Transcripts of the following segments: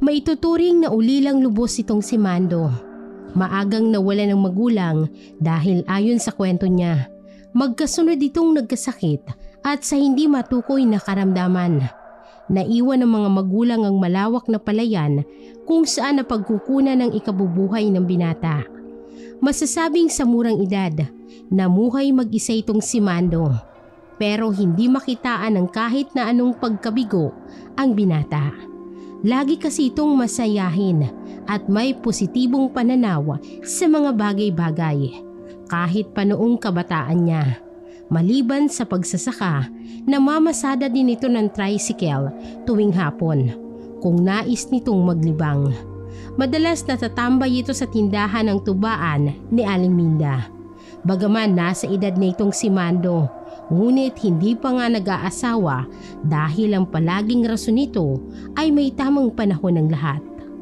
Maituturing na ulilang lubos itong si Mando. Maagang nawala ng magulang dahil ayon sa kwento niya, magkasunod itong nagkasakit at sa hindi matukoy na karamdaman. Naiwan ng mga magulang ang malawak na palayan kung saan napagkukunan ng ikabubuhay ng binata. Masasabing sa murang edad, namuhay mag-isa itong si Mando. Pero hindi makitaan ng kahit na anong pagkabigo ang binata. Lagi kasi itong masayahin at may positibong pananaw sa mga bagay-bagay kahit pa noong kabataan niya. Maliban sa pagsasaka, namamasada din ito ng tricycle tuwing hapon kung nais nitong maglibang. Madalas natatambay ito sa tindahan ng tubaan ni Aling Minda. Bagaman nasa edad na itong si Mando, ngunit hindi pa nga nag-aasawa dahil ang palaging rason nito ay may tamang panahon ng lahat.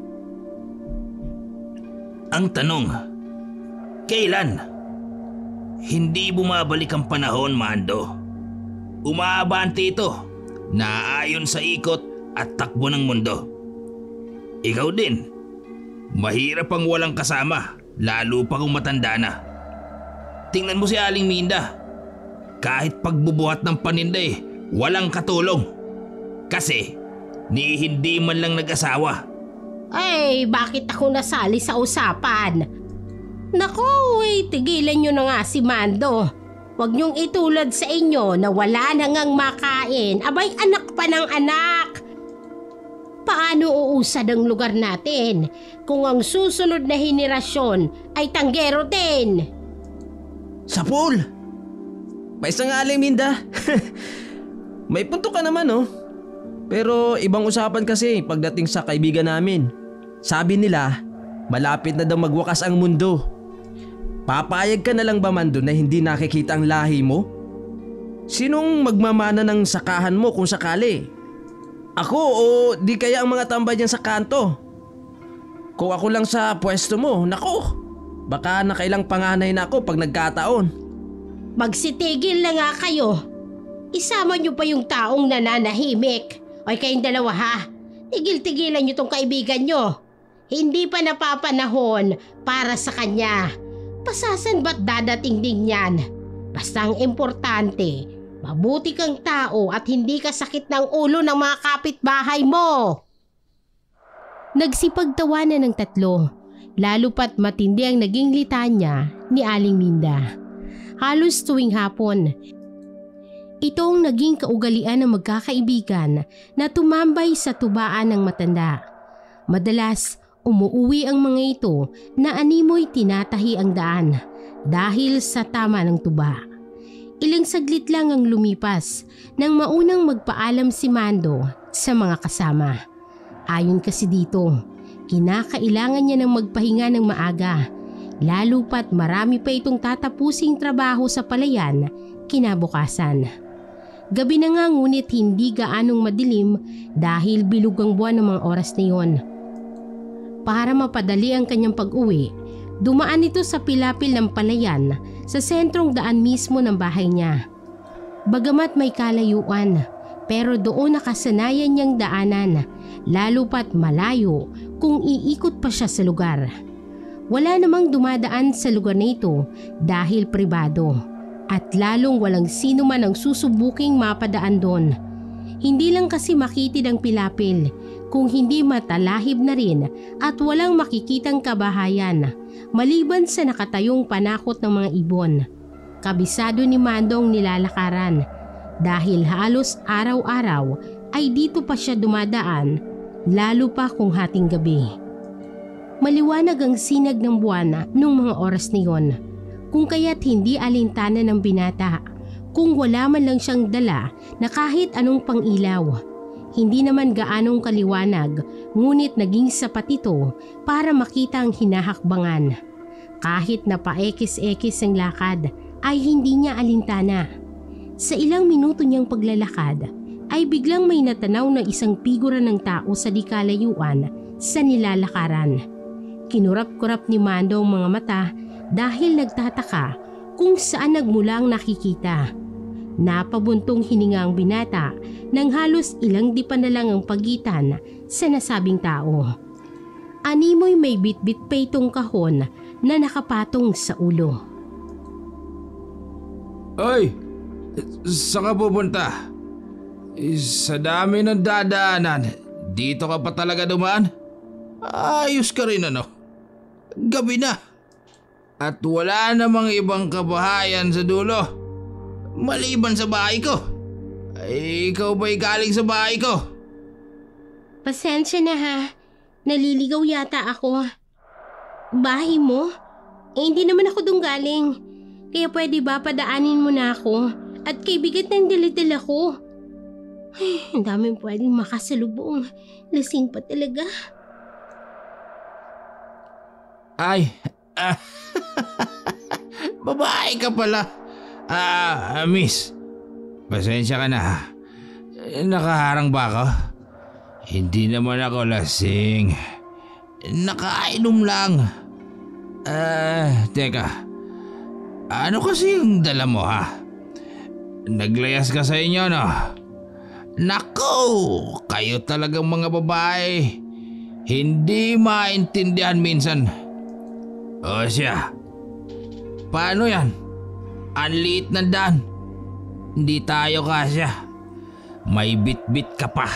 Ang tanong, kailan? Hindi bumabalik ang panahon, Mando. Umaabante ito, naayon sa ikot at takbo ng mundo. Ikaw din, mahirap ang walang kasama, lalo pa kung matanda na. Tingnan mo si Aling Minda. Kahit pagbubuhat ng paninda walang katulong. Kasi ni hindi man lang nag-asawa. Ay, bakit ako nasali sa usapan? Naku, tigilan nyo na nga si Mando. Huwag nyong itulad sa inyo na wala na ngang makain. Abay, anak pa ng anak. Paano uusad ang lugar natin kung ang susunod na henerasyon ay tanggero din? Sapul! May isang Aling Minda. May punto ka naman Pero ibang usapan kasi pagdating sa kaibigan namin. Sabi nila, malapit na daw magwakas ang mundo. Papayag ka na lang ba, Mando, na hindi nakikita ang lahi mo? Sinong magmamana ng sakahan mo kung sakali? Ako o di kaya ang mga tambay dyan sa kanto? Kung ako lang sa pwesto mo, nako, baka nakailang panganay na ako pag nagkataon. Magsitigil na nga kayo. Isama nyo pa yung taong nananahimik. O kayong dalawa ha, tigil-tigilan nyo tong kaibigan nyo. Hindi pa napapanahon para sa kanya. Pasasan ba't dadating din yan? Basta ang importante, mabuti kang tao at hindi ka sakit ng ulo ng mga kapitbahay mo. Nagsipagtawanan ng tatlo, lalo pat matindi ang naging litanya ni Aling Minda. Halos tuwing hapon, ito ang naging kaugalian ng magkakaibigan na tumambay sa tubaan ng matanda. Madalas, umuuwi ang mga ito na animoy tinatahi ang daan dahil sa tama ng tuba. Ilang saglit lang ang lumipas nang maunang magpaalam si Mando sa mga kasama. Ayon kasi dito, kinakailangan niya ng magpahinga ng maaga, lalo pat marami pa itong tatapusing trabaho sa palayan kinabukasan. Gabi na nga ngunit hindi gaanong madilim dahil bilog ang buwan ng mga oras na iyon. Para mapadali ang kanyang pag-uwi, dumaan ito sa pilapil ng palayan sa sentrong daan mismo ng bahay niya. Bagamat may kalayuan, pero doon nakasanayan niyang daanan, lalo pat malayo kung iikot pa siya sa lugar. Wala namang dumadaan sa lugar na ito dahil pribado at lalong walang sino man ang susubuking mapadaan doon. Hindi lang kasi makitid ang pilapil, kung hindi matalahib na rin at walang makikitang kabahayan maliban sa nakatayong panakot ng mga ibon. Kabisado ni Mandong nilalakaran dahil halos araw-araw ay dito pa siya dumadaan, lalo pa kung hating gabi. Maliwanag ang sinag ng buwan nung mga oras na yon, kung kaya't hindi alintana ng binata kung wala man lang siyang dala na kahit anong pangilaw. Hindi naman gaanong kaliwanag, ngunit naging sapat ito para makita ang hinahakbangan. Kahit na paekis-ekis ang lakad ay hindi niya alintana. Sa ilang minuto niyang paglalakad ay biglang may natanaw na isang figura ng tao sa di kalayuan sa nilalakaran. Kinurap-kurap ni Mando ang mga mata dahil nagtataka kung saan nagmula ang nakikita. Napabuntong hininga ang binata nang halos ilang dipa na lang ang pagitan sa nasabing tao. Animoy may bitbit pa itong kahon na nakapatong sa ulo. Oy! Saan ka pupunta? Sa dami ng dadaanan, dito ka pa talaga dumaan? Ayos ka rin ano? Gabi na. At wala namang ibang kabahayan sa dulo. Maliban sa bahay ko. Ay, ikaw ba'y galing sa bahay ko? Pasensya na ha. Naliligaw yata ako. Bahay mo? Hindi naman ako dun galing. Kaya pwede ba padaanin mo na ako? At kay bigat ng dala-dala ko. Ay, ang daming pwedeng makasalubong. Lasing pa talaga. Ay, babae ka pala. Miss, pasensya ka na ha. Nakaharang ba ako? Hindi naman ako lasing. Nakainom lang. Teka. Ano kasi yung dala mo ha? Naglayas ka sa inyo no? Nako, kayo talagang mga babae. Hindi maintindihan minsan. O siya, paano yan? Ang liit ng daan. Hindi tayo kasya. May bit-bit ka pa.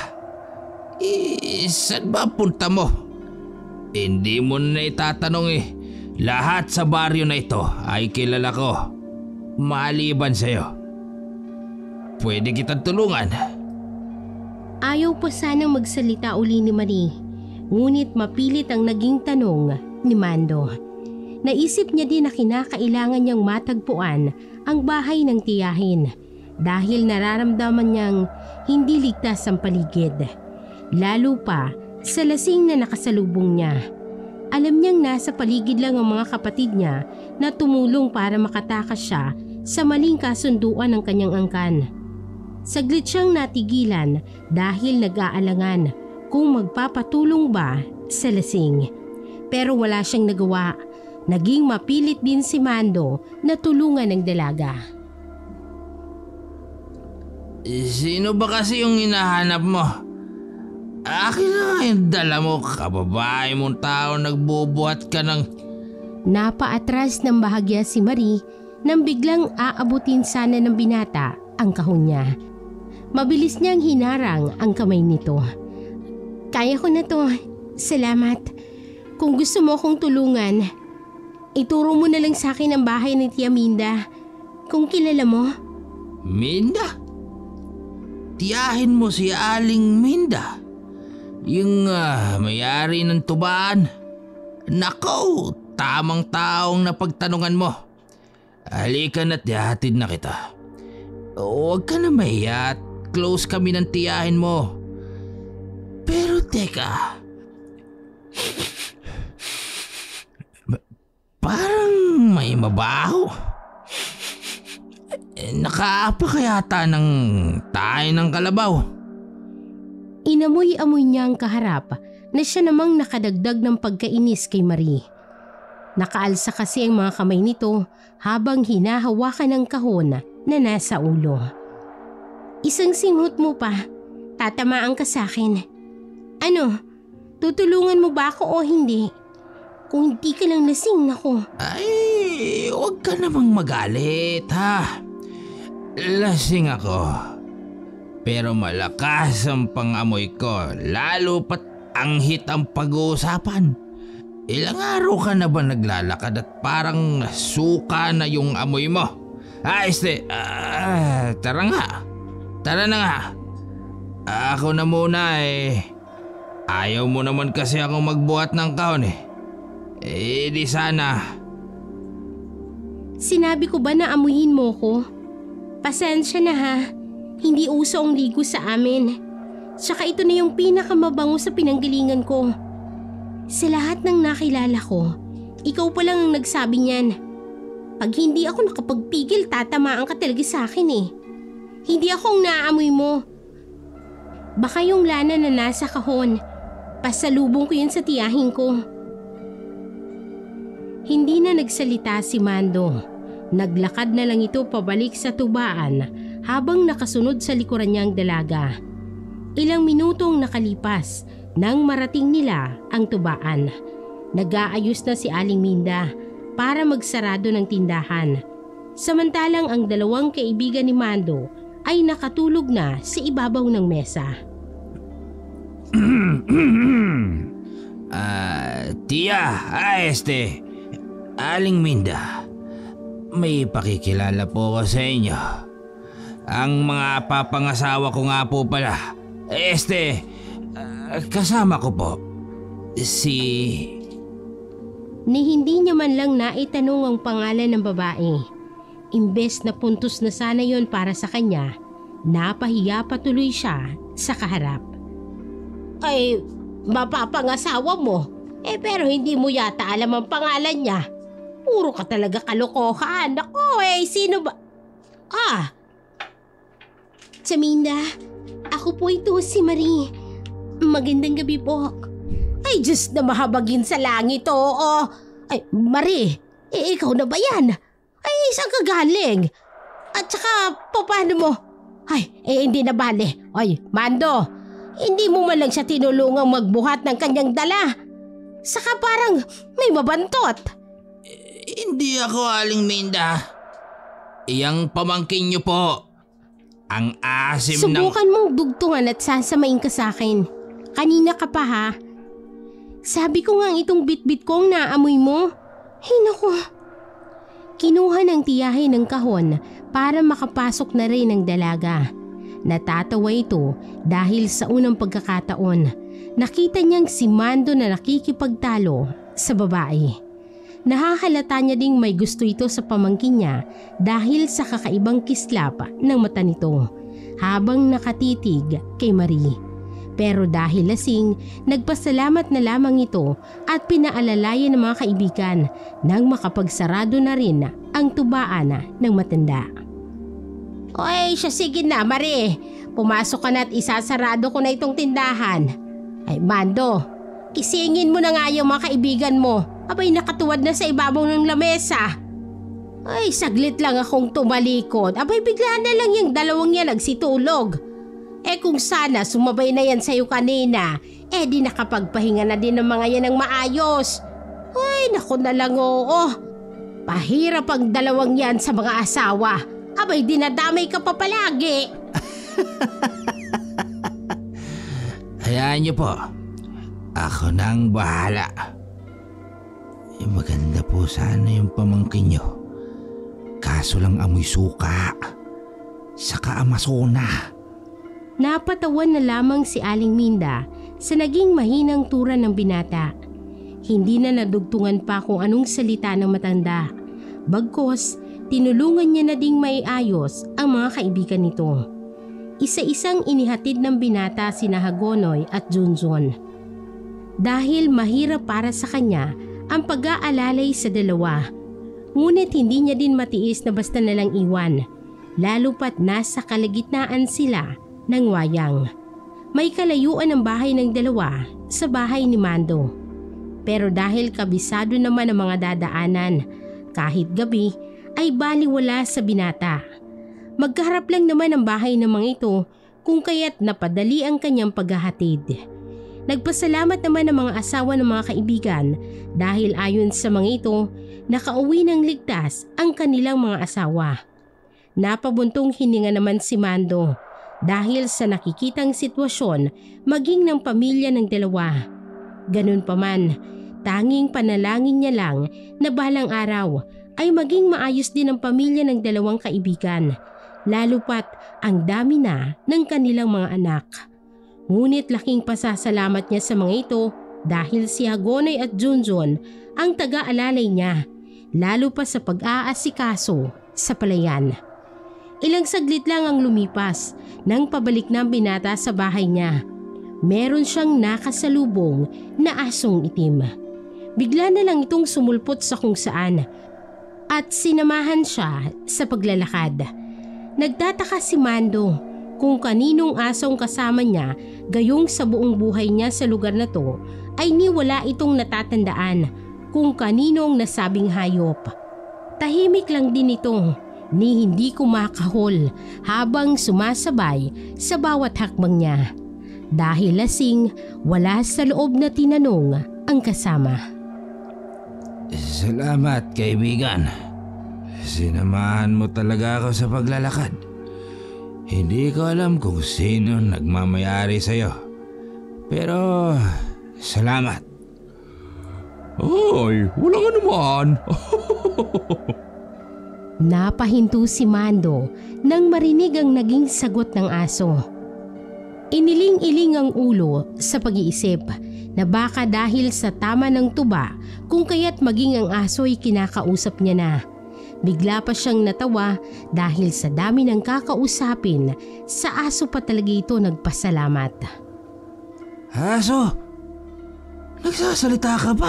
Saan ba punta mo? Hindi mo na itatanong eh. Lahat sa baryo na ito ay kilala ko. Maliban sa'yo. Pwede kitang tulungan. Ayaw pa sanang magsalita uli ni Marie. Ngunit mapilit ang naging tanong ni Mando. Naisip niya din na kinakailangan niyang matagpuan ang bahay ng tiyahin dahil nararamdaman niyang hindi ligtas ang paligid. Lalo pa sa lasing na nakasalubong niya. Alam niyang nasa paligid lang ang mga kapatid niya na tumulong para makatakas siya sa maling kasunduan ng kanyang angkan. Saglit siyang natigilan dahil nag-aalangan kung magpapatulong ba sa lasing. Pero wala siyang nagawa. Naging mapilit din si Mando na tulungan ng dalaga. Sino ba kasi yung hinahanap mo? Akin na yung dala mo, kababae mong tao, nagbubuhat ka ng... Napaatras ng bahagya si Marie nang biglang aabutin sana ng binata ang kahon niya. Mabilis niyang hinarang ang kamay nito. Kaya ko na to. Salamat. Kung gusto mo akong tulungan, ituro mo na lang sa akin ang bahay ni Tia Minda. Kung kilala mo. Minda? Tiyahin mo si Aling Minda? Yung may-ari ng tubaan? Nako, tamang taong napagtanungan mo. Halika na't ihatid na kita. Huwag ka na mahiya, close kami ng tiyahin mo. Pero teka, parang may mabaho. Nakaapa kayata ng tayo ng kalabaw. Inamoy-amoy niya ang kaharap na siya namang nakadagdag ng pagkainis kay Marie. Nakaalsa kasi ang mga kamay nito habang hinahawakan ang kahon na nasa ulo. Isang singhot mo pa, tatamaan ka sa akin. Ano, tutulungan mo ba ako o hindi? Kung hindi ka lang lasing ako. Ay, huwag ka namang magalit ha. Lasing ako. Pero malakas ang pangamoy ko, lalo pat anghit ang pag-uusapan. Ilang araw ka na ba naglalakad at parang suka na yung amoy mo? Tara nga. Tara na nga. Ako na muna eh. Ayaw mo naman kasi akong magbuhat ng kahon eh. Di sana. Sinabi ko ba na amuyin mo ko? Pasensya na ha. Hindi uso ang ligo sa amin. Tsaka ito na yung pinakamabango sa pinanggalingan ko. Sa lahat ng nakilala ko, ikaw pa lang ang nagsabi niyan. Pag hindi ako nakapagpigil, tatamaan ka talaga sa akin eh. Hindi ako ang naaamoy mo. Baka yung lana na nasa kahon. Pasalubong ko yun sa tiyahin ko. Hindi na nagsalita si Mando. Naglakad na lang ito pabalik sa tubaan habang nakasunod sa likuran niya ang dalaga. Ilang minutong nakalipas nang marating nila ang tubaan. Nag-aayos na si Aling Minda para magsarado ng tindahan. Samantalang ang dalawang kaibigan ni Mando ay nakatulog na sa ibabaw ng mesa. Tia, Aling Minda, may pakikilala po ko sa inyo. Ang mga papangasawa ko nga po pala. Kasama ko po. Ni hindi niya man lang naitanong ang pangalan ng babae. Imbes na puntos na sana yon para sa kanya, napahiya patuloy siya sa kaharap. Ay, mapapangasawa mo. Pero hindi mo yata alam ang pangalan niya. Puro ka talaga kalokohan. Ako sino ba? Chaminda, ako po ito si Marie. Magandang gabi po. Ay, Diyos na mahabagin sa langit, oo. Ay, Marie, ikaw na ba yan? Ay, saan ka galing? At saka, paano mo? Ay, hindi na bale. Ay, Mando, hindi mo man lang siya tinulungang magbuhat ng kanyang dala. Saka parang may mabantot. Hindi ako, Aling Minda. Iyang pamangkin niyo po. Ang asim Subukan mong dugtungan at sasamain ka sa akin. Kanina ka pa ha. Sabi ko nga itong bitbit ko ang naamoy mo. Ay naku. Kinuha ng tiyahin ng kahon para makapasok na rin ang dalaga. Natatawa ito dahil sa unang pagkakataon, nakita niyang si Mando na nakikipagtalo sa babae. Nahahalata niya ding may gusto ito sa pamangkin niya dahil sa kakaibang kislap ng mata nito habang nakatitig kay Marie. Pero dahil lasing, nagpasalamat na lamang ito at pinaalalayan ng mga kaibigan nang makapagsarado na rin ang tubaan ng matanda. Oy, sige na Marie, pumasok ka na at isasarado ko na itong tindahan. Ay Mando, isingin mo na nga yung mga kaibigan mo. Abay nakatuwad na sa ibabaw ng lamesa. Ay, saglit lang akong tumalikod. Abay bigla na lang yung dalawang yan nagsitulog. Kung sana sumabay na yan sa'yo kanina, di nakapagpahinga na din ng mga yan ng maayos. Ay, naku na lang oo. Pahirap ang dalawang yan sa mga asawa. Abay dinadamay ka pa palagi. Hayaan niyo po. Ako nang bahala. Maganda po sana yung pamangkin niyo. Kaso lang amoy suka. Saka amasona. Napatawan na lamang si Aling Minda sa naging mahinang tura ng binata. Hindi na nadugtungan pa kung anong salita ng matanda. Bagkos, tinulungan niya na ding maiayos ang mga kaibigan nito. Isa-isang inihatid ng binata sina Hagonoy at Junjun. Dahil mahirap para sa kanya ang pag-aalalay sa dalawa. Ngunit hindi niya din matiis na basta nalang iwan, lalo pat nasa kalagitnaan sila ng wayang. May kalayuan ang bahay ng dalawa sa bahay ni Mando. Pero dahil kabisado naman ang mga dadaanan, kahit gabi ay baliwala sa binata. Magkaharap lang naman ang bahay ng mga ito kung kaya't napadali ang kanyang paghahatid. Nagpasalamat naman ang mga asawa ng mga kaibigan dahil ayon sa mga ito, nakauwi ng ligtas ang kanilang mga asawa. Napabuntong hininga naman si Mando dahil sa nakikitang sitwasyon maging ng pamilya ng dalawa. Ganun pa man, tanging panalangin niya lang na balang araw ay maging maayos din ang pamilya ng dalawang kaibigan, lalo pat ang dami na ng kanilang mga anak. Ngunit laking pasasalamat niya sa mga ito dahil si Hagonoy at Junjun ang taga-alalay niya, lalo pa sa pag-aasikaso sa palayan. Ilang saglit lang ang lumipas nang pabalik ng binata sa bahay niya. Meron siyang nakasalubong na asong itim. Bigla na lang itong sumulpot sa kung saan at sinamahan siya sa paglalakad. Nagtataka si Mando kung kaninong asong kasama niya, gayong sa buong buhay niya sa lugar na to ay niwala itong natatandaan kung kaninong nasabing hayop. Tahimik lang din ito ni hindi kumakahol habang sumasabay sa bawat hakbang niya. Dahil lasing, wala sa loob na tinanong ang kasama. Salamat, kaibigan. Sinamahan mo talaga ako sa paglalakad. Hindi ko alam kung sino nagmamayari sa'yo. Pero salamat. Ay, walang anuman. Napahinto si Mando nang marinig ang naging sagot ng aso. Iniling-iling ang ulo sa pag-iisip na baka dahil sa tama ng tuba kung kaya't maging ang aso ay kinakausap niya na. Bigla pa siyang natawa dahil sa dami ng kakausapin, sa aso pa talaga ito nagpasalamat. Aso? Nagsasalita ka ba?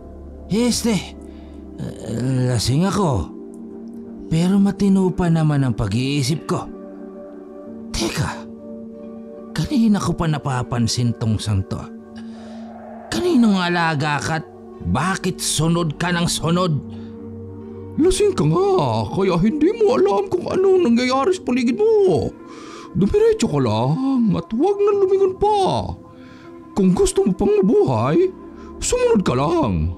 Lasing ako. Pero matino pa naman ang pag-iisip ko. Teka, kanina ko pa napapansin tong santo. Kaninong alaga ka't bakit sunod ka ng sunod? Lasing ka nga, kaya hindi mo alam kung anong nangyayari sa paligid mo. Dumiretso ka lang at huwag na lumingon pa. Kung gusto mo pang mabuhay, sumunod ka lang.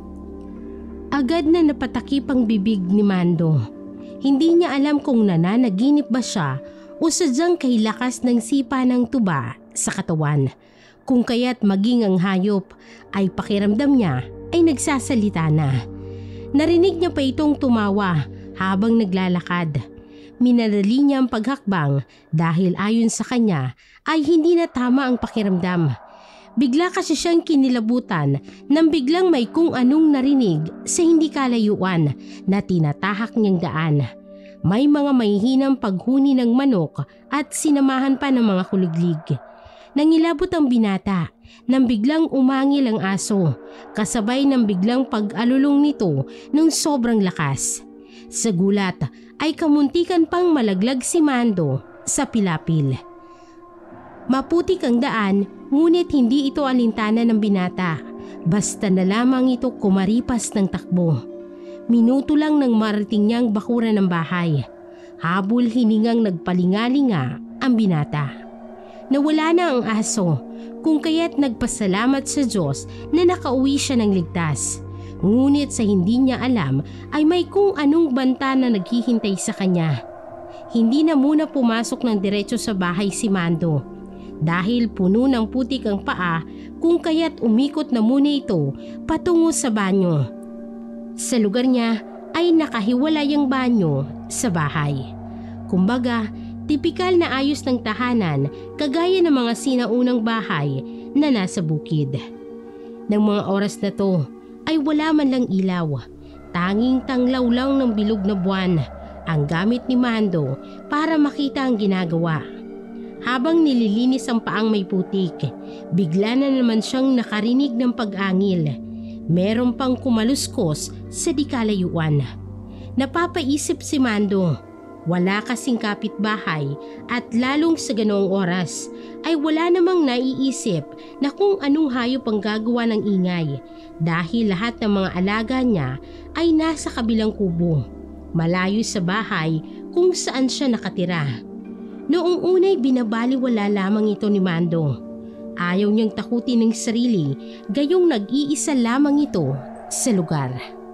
Agad na napatakip ang bibig ni Mando. Hindi niya alam kung nananaginip ba siya o sadyang kay lakas ng sipa ng tuba sa katawan. Kung kaya't maging ang hayop ay pakiramdam niya ay nagsasalita na. Narinig niya pa itong tumawa habang naglalakad. Minadali niya ang paghakbang dahil ayon sa kanya ay hindi na tama ang pakiramdam. Bigla kasi siyang kinilabutan nang biglang may kung anong narinig sa hindi kalayuan na tinatahak niyang daan. May mga mahihinang paghuni ng manok at sinamahan pa ng mga kuliglig. Nangilabot ang binata nang biglang umangil ang aso, kasabay ng biglang pag-alulong nito ng sobrang lakas. Sa gulat ay kamuntikan pang malaglag si Mando sa pilapil. Maputik ang daan, ngunit hindi ito alintana ng binata. Basta na lamang ito kumaripas ng takbo. Minuto lang nang marating niyang bakuran ng bahay. Habol hiningang nagpalingalinga ang binata. Nawala na ang aso, kung kaya't nagpasalamat sa Diyos na nakauwi siya ng ligtas. Ngunit sa hindi niya alam ay may kung anong banta na naghihintay sa kanya. Hindi na muna pumasok ng diretso sa bahay si Mando. Dahil puno ng putik ang paa, kung kaya't umikot na muna ito patungo sa banyo. Sa lugar niya ay nakahiwalay ang banyo sa bahay. Kumbaga, tipikal na ayos ng tahanan kagaya ng mga sinaunang bahay na nasa bukid. Nang mga oras na to ay wala man lang ilaw. Tanging tanglaw lang ng bilog na buwan ang gamit ni Mando para makita ang ginagawa. Habang nililinis ang paang may putik, bigla na naman siyang nakarinig ng pag-angil. Meron pang kumaluskos sa di kalayuan. Napapaisip si Mando. Wala kasing kapitbahay at lalong sa ganoong oras ay wala namang naiisip na kung anong hayop ang gagawa ng ingay dahil lahat ng mga alaga niya ay nasa kabilang kubo, malayo sa bahay kung saan siya nakatira. Noong unay binabaliwala lamang ito ni Mando. Ayaw niyang takutin ng sarili, gayong nag-iisa lamang ito sa lugar.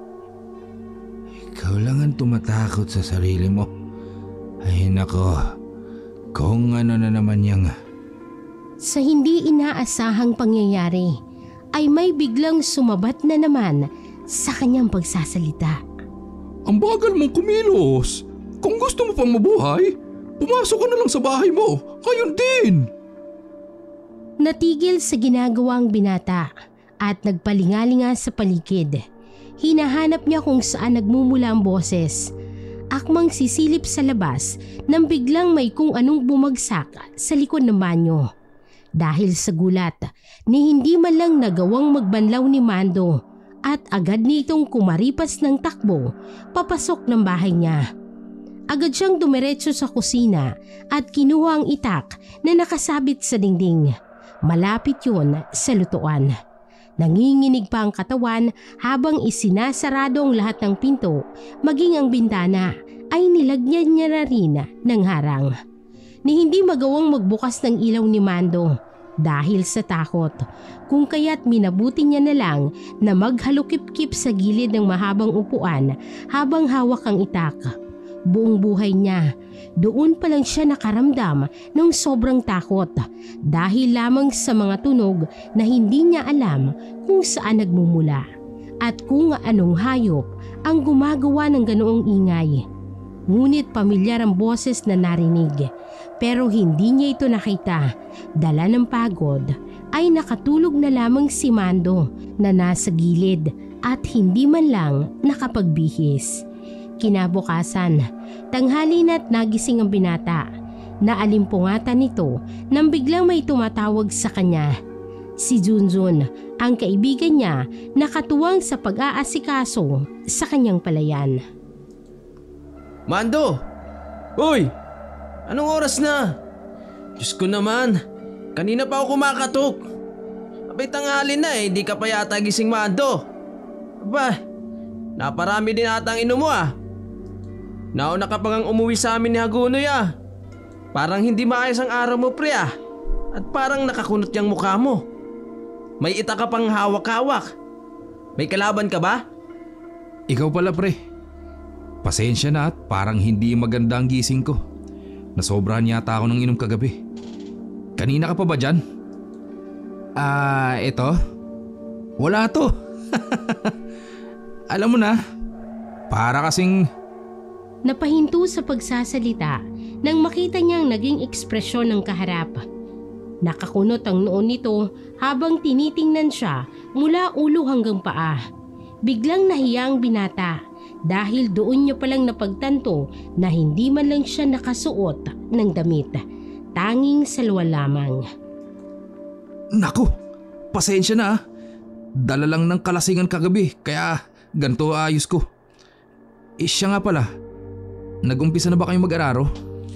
Ikaw lang ang tumatakot sa sarili mo. Ay nako, kung ano na naman yang... Sa hindi inaasahang pangyayari, ay may biglang sumabat na naman sa kanyang pagsasalita. Ang bagal mong kumilos. Kung gusto mo pang mabuhay, pumasok ka na lang sa bahay mo. Ngayon din. Natigil sa ginagawang binata at nagpalingalinga sa paligid. Hinahanap niya kung saan nagmumula ang boses. Akmang sisilip sa labas nang biglang may kung anong bumagsak sa likod ng banyo. Dahil sa gulat, ni hindi man lang nagawang magbanlaw ni Mando at agad nitong kumaripas ng takbo papasok ng bahay niya. Agad siyang dumiretso sa kusina at kinuha ang itak na nakasabit sa dingding. Malapit yun sa lutuan. Nanginginig pa ang katawan habang isinasarado ang lahat ng pinto, maging ang bintana ay nilagyan niya na rin ng harang. Ni hindi magawang magbukas ng ilaw ni Mando dahil sa takot, kung kaya't minabuti niya na lang na maghalukip-kip sa gilid ng mahabang upuan habang hawak ang itak. Buong buhay niya, doon pa lang siya nakaramdam ng sobrang takot dahil lamang sa mga tunog na hindi niya alam kung saan nagmumula at kung anong hayop ang gumagawa ng ganoong ingay. Ngunit pamilyar ang boses na narinig pero hindi niya ito nakita. Dala ng pagod ay nakatulog na lamang si Mando na nasa gilid at hindi man lang nakapagbihis. Kinabukasan, tanghali na't nagising ang binata. Naalimpungatan nito nang biglang may tumatawag sa kanya. Si Junjun, ang kaibigan niya, nakatuwang sa pag-aasikaso sa kanyang palayan. Mando! Uy! Anong oras na? Diyos ko naman, kanina pa ako kumakatok. Abay tanghali na di ka pa yata gising, Mando. Aba, naparami din ata ang inom mo Nauna ka pa ngang umuwi sa amin ni Hagunoy Parang hindi maayos ang araw mo, pre At parang nakakunot yung mukha mo. May ita ka pang hawak-hawak. May kalaban ka ba? Ikaw pala, pre. Pasensya na at parang hindi maganda ang gising ko. Nasobrahan yata ako ng inom kagabi. Kanina ka pa ba dyan? Eto? Wala to. Alam mo na, para kasing... Napahinto sa pagsasalita nang makita niyang naging ekspresyon ng kaharap. Nakakunot ang noon nito habang tinitingnan siya mula ulo hanggang paa. Biglang nahiya ang binata dahil doon niya palang napagtanto na hindi man lang siya nakasuot ng damit. Tanging salwa lamang. Naku, pasensya na Dala lang ng kalasingan kagabi kaya ganito ayos ko. Siya nga pala, nag-umpisa na ba kayong mag-araro?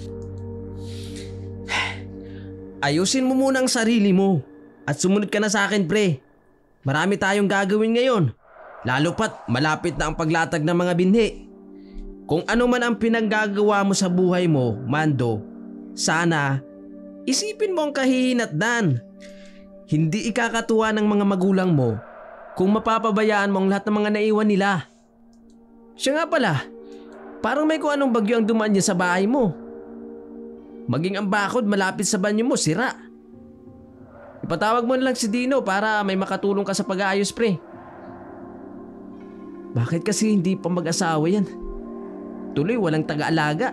Ayusin mo muna ang sarili mo at sumunod ka na sa akin, pre. Marami tayong gagawin ngayon, lalo pat malapit na ang paglatag ng mga binhi. Kung ano man ang pinaggagawa mo sa buhay mo, Mando, sana isipin mo ang kahihinatnan. Hindi ikakatuwa ng mga magulang mo kung mapapabayaan mo ang lahat ng mga naiwan nila. Siya nga pala, parang may kung anong bagyo ang dumaan niya sa bahay mo. Maging ang bakod malapit sa banyo mo, sira. Ipatawag mo na lang si Dino para may makatulong ka sa pag-aayos, pre. Bakit kasi hindi pa mag-asawa yan? Tuloy walang taga-alaga.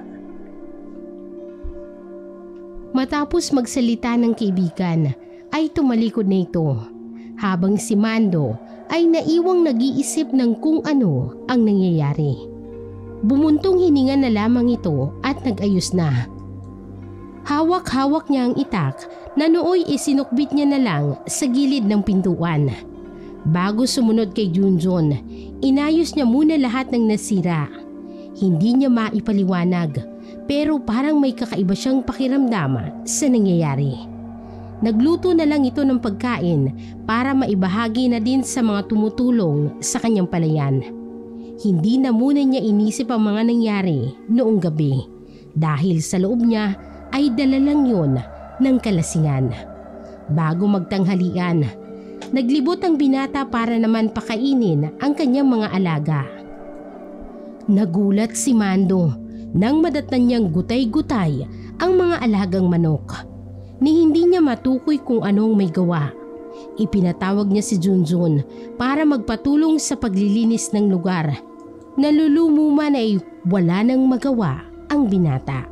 Matapos magsalita ng kaibigan, ay tumalikod na ito. Habang si Mando ay naiwang nag-iisip ng kung ano ang nangyayari. Bumuntong hininga na lamang ito at nag-ayos na. Hawak-hawak niya ang itak na nooy isinukbit niya na lang sa gilid ng pintuan. Bago sumunod kay Junjun, inayos niya muna lahat ng nasira. Hindi niya maipaliwanag pero parang may kakaiba siyang pakiramdam sa nangyayari. Nagluto na lang ito ng pagkain para maibahagi na din sa mga tumutulong sa kanyang palayan. Hindi na muna niya inisip ang mga nangyari noong gabi dahil sa loob niya ay dala lang yun ng kalasingan. Bago magtanghalian, naglibot ang binata para naman pakainin ang kanyang mga alaga. Nagulat si Mando nang madatnan niyang gutay-gutay ang mga alagang manok. Ni hindi niya matukoy kung anong may gawa. Ipinatawag niya si Junjun para magpatulong sa paglilinis ng lugar. Nalulumuman ay wala nang magawa ang binata.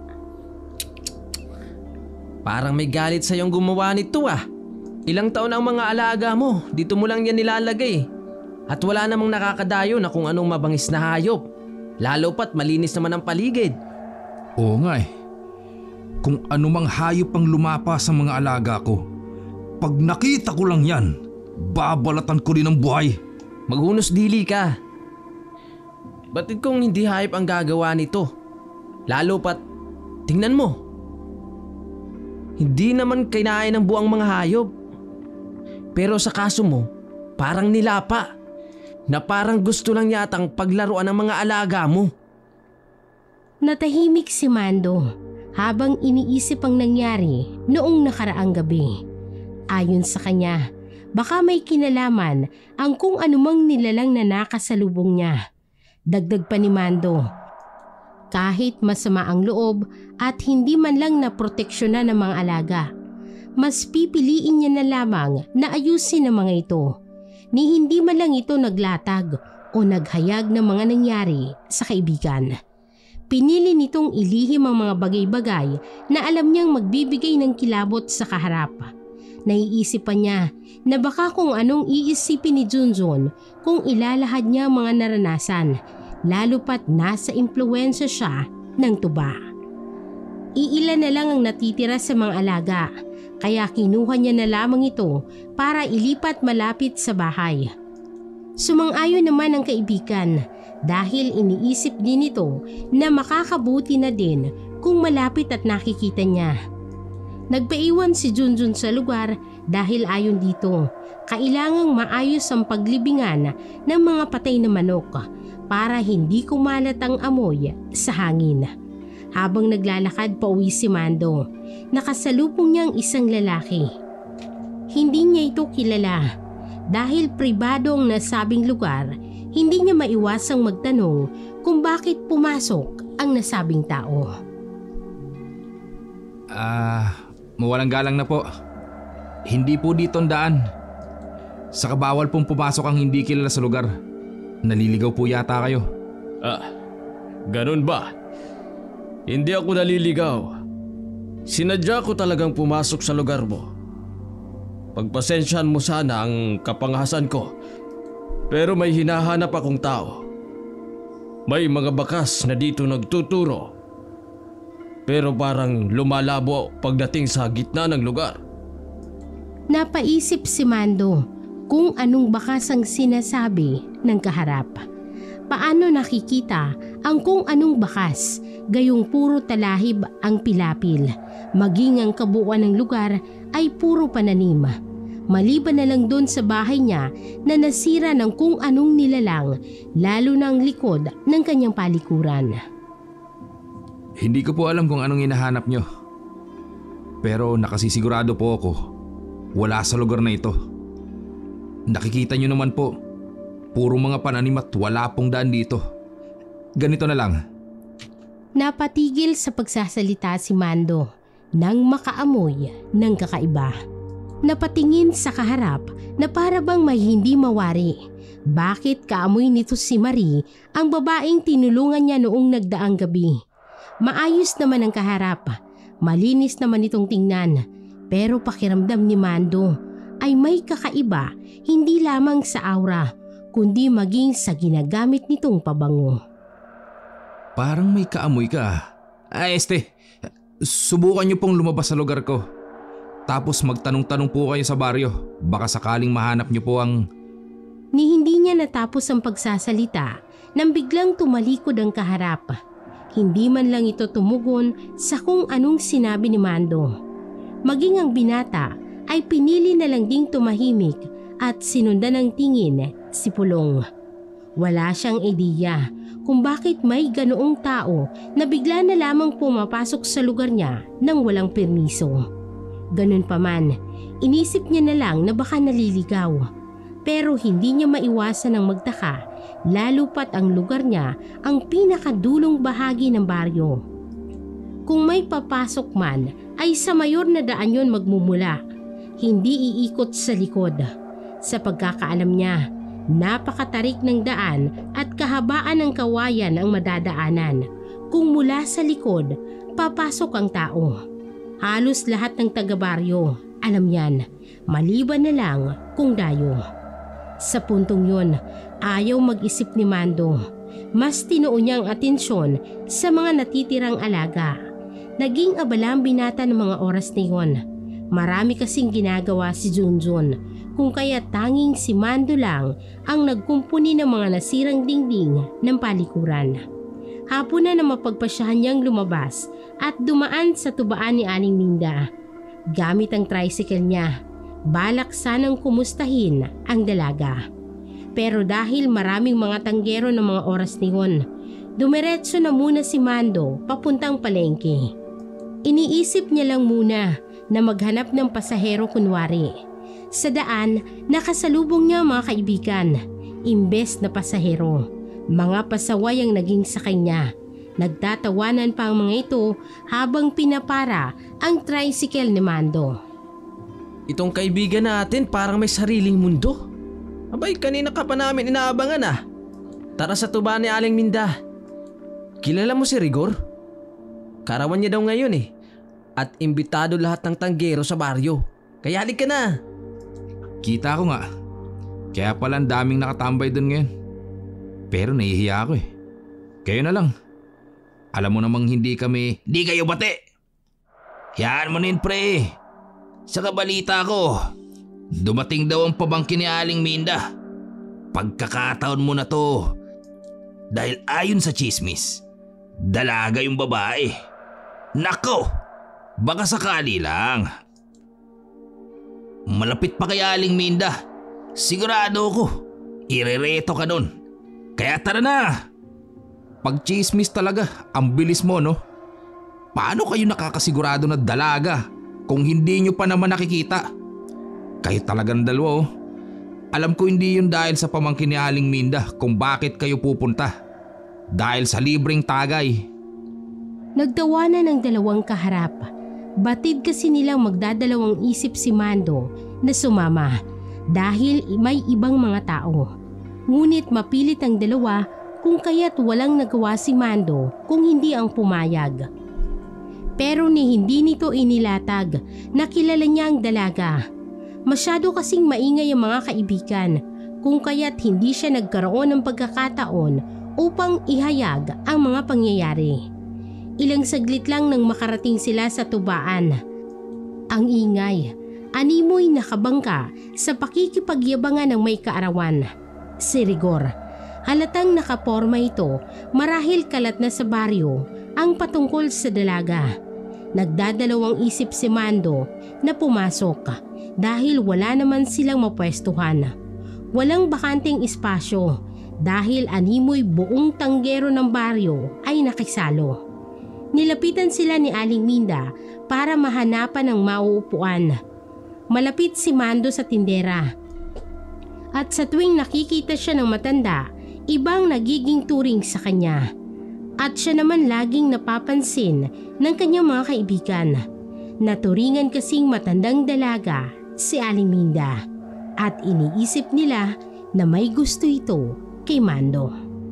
Parang may galit sa iyong gumawa nito Ilang taon ang mga alaga mo, dito mo lang yan nilalagay. At wala namang nakakadayo na kung anong mabangis na hayop. Lalo pat malinis naman ang paligid. Oo nga Kung anumang hayop ang lumapa sa mga alaga ko, pag nakita ko lang yan, babalatan ko rin ang buhay. Maghunos dili ka. Batid kong hindi hayop ang gagawa nito. Lalo pat, tingnan mo. Hindi naman kinain ng buang mga hayop. Pero sa kaso mo, parang nilapa, na parang gusto lang yatang paglaruan ng mga alaga mo. Natahimik si Mando habang iniisip ang nangyari noong nakaraang gabi. Ayon sa kanya, baka may kinalaman ang kung anumang nilalang na nakasalubong niya. Dagdag pa ni Mando, kahit masama ang loob at hindi man lang naproteksyonan ng mga alaga, mas pipiliin niya na lamang na ayusin ang mga ito, ni hindi man lang ito naglatag o naghayag ng mga nangyari sa kaibigan. Pinili nitong ilihim ang mga bagay-bagay na alam niyang magbibigay ng kilabot sa kaharap. Naiisip pa niya na baka kung anong iisipin ni Junjun kung ilalahad niya ang mga naranasan, lalo pat nasa impluwensya siya ng tuba. Iilan na lang ang natitira sa mga alaga, kaya kinuha niya na lamang ito para ilipat malapit sa bahay. Sumang-ayon naman ang kaibigan dahil iniisip din ito na makakabuti na din kung malapit at nakikita niya. Nagpaiwan si Junjun sa lugar dahil ayon dito, kailangang maayos ang paglibingan ng mga patay na manok para hindi kumalat ang amoy sa hangin. Habang naglalakad pa uwi si Mando, nakasalubong niya ang isang lalaki. Hindi niya ito kilala. Dahil pribado ang nasabing lugar, hindi niya maiwasang magtanong kung bakit pumasok ang nasabing tao. Mawalang galang na po. Hindi po dito ang daan. Saka bawal pong pumasok ang hindi kilala sa lugar. Naliligaw po yata kayo. Ganun ba? Hindi ako naliligaw. Sinadya ko talagang pumasok sa lugar mo. Pagpasensyahan mo sana ang kapangahasan ko, pero may hinahanap akong tao. May mga bakas na dito nagtuturo, pero parang lumalabo pagdating sa gitna ng lugar. Napaisip si Mando kung anong bakas ang sinasabi ng kaharap. Paano nakikita ang kung anong bakas, gayong puro talahib ang pilapil, maging ang kabuuan ng lugar ay puro pananim. Maliban na lang doon sa bahay niya na nasira ng kung anong nilalang, lalo na ang likod ng kanyang palikuran. Hindi ko po alam kung anong hinahanap nyo. Pero nakasisigurado po ako, wala sa lugar na ito. Nakikita nyo naman po, puro mga pananim at wala pong daan dito. Ganito na lang. Napatigil sa pagsasalita si Mando nang makaamoy ng kakaiba. Napatingin sa kaharap na para bang may hindi mawari. Bakit kaamoy nito si Marie, ang babaeng tinulungan niya noong nagdaang gabi? Maayos naman ang kaharap, malinis naman itong tingnan, pero pakiramdam ni Mando ay may kakaiba, hindi lamang sa aura, kundi maging sa ginagamit nitong pabango. Parang may kaamoy ka. Subukan niyo pong lumabas sa lugar ko. Tapos magtanong-tanong po kayo sa baryo. Baka sakaling mahanap niyo po ang... Ni hindi niya natapos ang pagsasalita nang biglang tumalikod ang kaharap. Hindi man lang ito tumugon sa kung anong sinabi ni Mando. Maging ang binata ay pinili na lang ding tumahimik at sinundan ng tingin si Pulong. Wala siyang ideya kung bakit may ganoong tao na bigla na lamang pumapasok sa lugar niya nang walang permiso. Ganun pa man, inisip niya na lang na baka naliligaw. Pero hindi niya maiwasan ang magtaka, lalo pat ang lugar niya ang pinakadulong bahagi ng baryo. Kung may papasok man, ay sa mayor na daan yon magmumula, hindi iikot sa likod. Sa pagkakaalam niya, napakatarik ng daan at kahabaan ng kawayan ang madadaanan. Kung mula sa likod, papasok ang tao. Halos lahat ng taga-baryo, alam yan, maliban na lang kung dayo. Sa puntong yun, ayaw mag-isip ni Mando. Mas tinuon niya ang atensyon sa mga natitirang alaga. Naging abala ang binata ng mga oras na yun. Marami kasing ginagawa si Junjun, kung kaya tanging si Mando lang ang nagkumpuni ng mga nasirang dingding ng palikuran. Hapon na mapagpasyahan niyang lumabas at dumaan sa tubaan ni Aling Minda. Gamit ang tricycle niya, Balak sanang kumustahin ang dalaga. Pero dahil maraming mga tanggero ng mga oras niyon, dumiretso na muna si Mando papuntang palengke. Iniisip niya lang muna na maghanap ng pasahero kunwari. Sa daan, nakasalubong niya mga kaibigan. Imbes na pasahero, mga pasaway ang naging sakay niya. Nagtatawanan pa ang mga ito habang pinapara ang tricycle ni Mando. Itong kaibigan natin parang may sariling mundo. Abay, kanina ka pa namin inaabangan ah. Tara sa tuba ni Aling Minda. Kilala mo si Rigor? Karawan niya daw ngayon eh. At imbitado lahat ng tanggero sa baryo. Kaya halik ka na. Kita ko nga. Kaya pala ang daming nakatambay doon ngayon. Pero nahihiya ako eh. Kayo na lang. Alam mo namang hindi kami... Di kayo bate! Hayaan mo na yun, pre. Sa kabalita ko, dumating daw ang pabangkin ni Aling Minda. Pagkakataon mo na to. Dahil ayon sa chismis, dalaga yung babae. Nako! Baka sakali lang. Malapit pa kay Aling Minda. Sigurado ko, irereto ka nun. Kaya tara na! Pag chismis talaga, ang bilis mo no? Paano kayo nakakasigurado na dalaga kung hindi nyo pa naman nakikita? Kayo talagang dalawa oh. Alam ko hindi yun dahil sa pamangkin ni Aling Minda kung bakit kayo pupunta. Dahil sa libreng tagay. Nagtawanan ng dalawang kaharap. Batid kasi nilang magdadalawang isip si Mando na sumama dahil may ibang mga tao. Ngunit mapilit ang dalawa kung kaya't walang nagawa si Mando kung hindi ang pumayag. Pero hindi nito inilatag na kilala niya ang dalaga. Masyado kasing maingay ang mga kaibigan kung kaya't hindi siya nagkaroon ng pagkakataon upang ihayag ang mga pangyayari. Ilang saglit lang nang makarating sila sa tubaan. Ang ingay, animoy nakabangka sa pakikipagyabangan ng may kaarawan. Si Rigor. Halatang nakaporma ito marahil kalat na sa baryo ang patungkol sa dalaga. Nagdadalawang isip si Mando na pumasok dahil wala naman silang mapwestuhan. Walang bakanteng espasyo dahil animoy buong tanggero ng baryo ay nakisalo. Nilapitan sila ni Aling Minda para mahanapan ng mauupuan. Malapit si Mando sa tindera. At sa tuwing nakikita siya ng matanda, ibang nagiging turing sa kanya. At siya naman laging napapansin ng kanyang mga kaibigan. Naturingan kasing matandang dalaga si Aling Minda. At iniisip nila na may gusto ito kay Mando.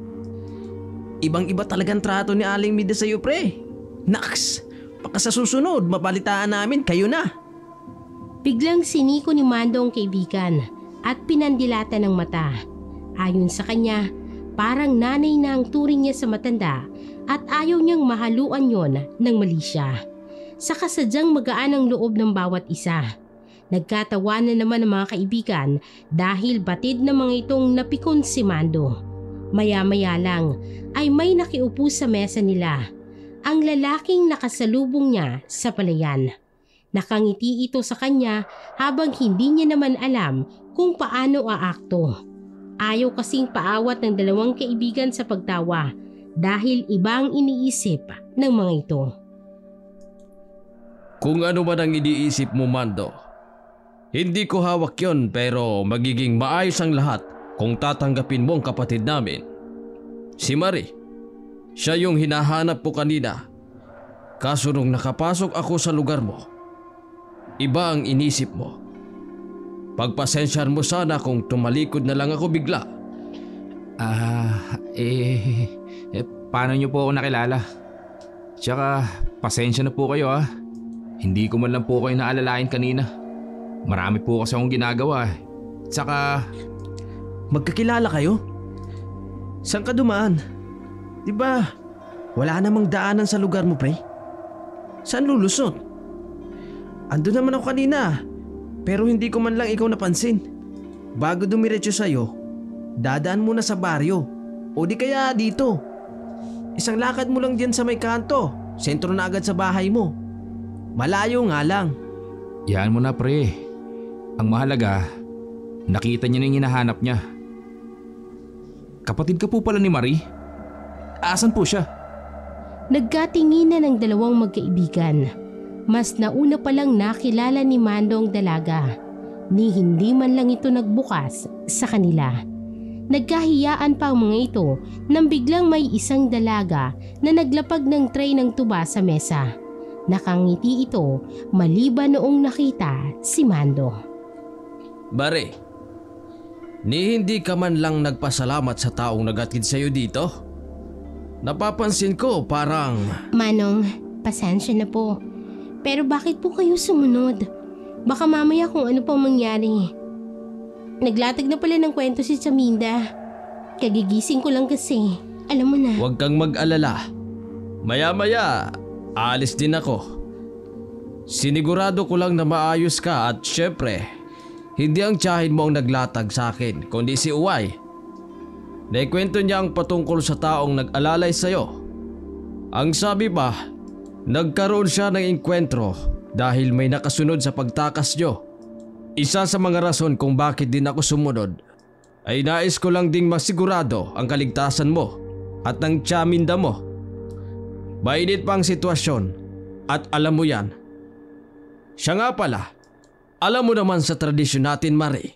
Ibang-iba talagang trato ni Aling Minda sa'yo, pre. Naks! Baka sa susunod, mabalitaan namin, kayo na. Biglang siniko ni Mando ang kaibigan at pinandilata ng mata. Ayon sa kanya, parang nanay na ang turing niya sa matanda at ayaw niyang mahaluan yon ng mali siya. Sa kasadyang magaan ang loob ng bawat isa. Nagkatawanan naman ang mga kaibigan dahil batid na mga itong napikon si Mando. Maya-maya lang ay may nakiupo sa mesa nila. Ang lalaking nakasalubong niya sa palayan. Nakangiti ito sa kanya habang hindi niya naman alam kung paano aakto. Ayaw kasing paawat ng dalawang kaibigan sa pagtawa dahil ibang iniisip ng mga ito. Kung ano man ang iniisip mo, Mando, hindi ko hawak yon pero magiging maayos ang lahat kung tatanggapin mo ang kapatid namin. Si Marie. Siya yung hinahanap po kanina. Kaso nung nakapasok ako sa lugar mo, iba ang inisip mo. Pagpasensyahan mo sana kung tumalikod na lang ako bigla. Paano niyo po ako nakilala? Tsaka pasensya na po kayo ah. Hindi ko man lang po kayo naalalain kanina. Marami po kasi akong ginagawa eh. Tsaka... Magkakilala kayo? Saan ka dumaan? Diba, wala namang daanan sa lugar mo, pre? Saan lulusot? Ando naman ako kanina, pero hindi ko man lang ikaw napansin. Bago dumiretso sa'yo, dadaan muna sa baryo, o di kaya dito. Isang lakad mo lang diyan sa may kanto, sentro na agad sa bahay mo. Malayo nga lang. Yan mo na pre. Ang mahalaga, nakita niya na yung hinahanap niya. Kapatid ka po pala ni Marie? Asan po siya? Nagkatinginan ng dalawang magkaibigan. Mas nauna palang nakilala ni Mando ang dalaga, ni hindi man lang ito nagbukas sa kanila. Nagkahiyaan pa ang mga ito nang biglang may isang dalaga na naglapag ng tray ng tuba sa mesa. Nakangiti ito maliban noong nakita si Mando. Mare, ni hindi ka man lang nagpasalamat sa taong nagatid sa'yo dito? Napapansin ko parang… Manong, pasensya na po. Pero bakit po kayo sumunod? Baka mamaya kung ano pang mangyari. Naglatag na pala ng kwento si Chaminda. Kagigising ko lang kasi. Alam mo na. Huwag kang mag-alala. Maya-maya, alis din ako. Sinigurado ko lang na maayos ka at syempre, hindi ang tiyahin mo ang naglatag sa akin, kundi si Uway. Naikwento niya ang patungkol sa taong nag-alalay sa'yo. Ang sabi pa, nagkaroon siya ng engkwentro dahil may nakasunod sa pagtakas niyo. Isa sa mga rason kung bakit din ako sumunod ay nais ko lang ding masigurado ang kaligtasan mo at ng Chaminda mo. Mainit pa ang sitwasyon at alam mo yan. Siya nga pala, alam mo naman sa tradisyon natin, Marie,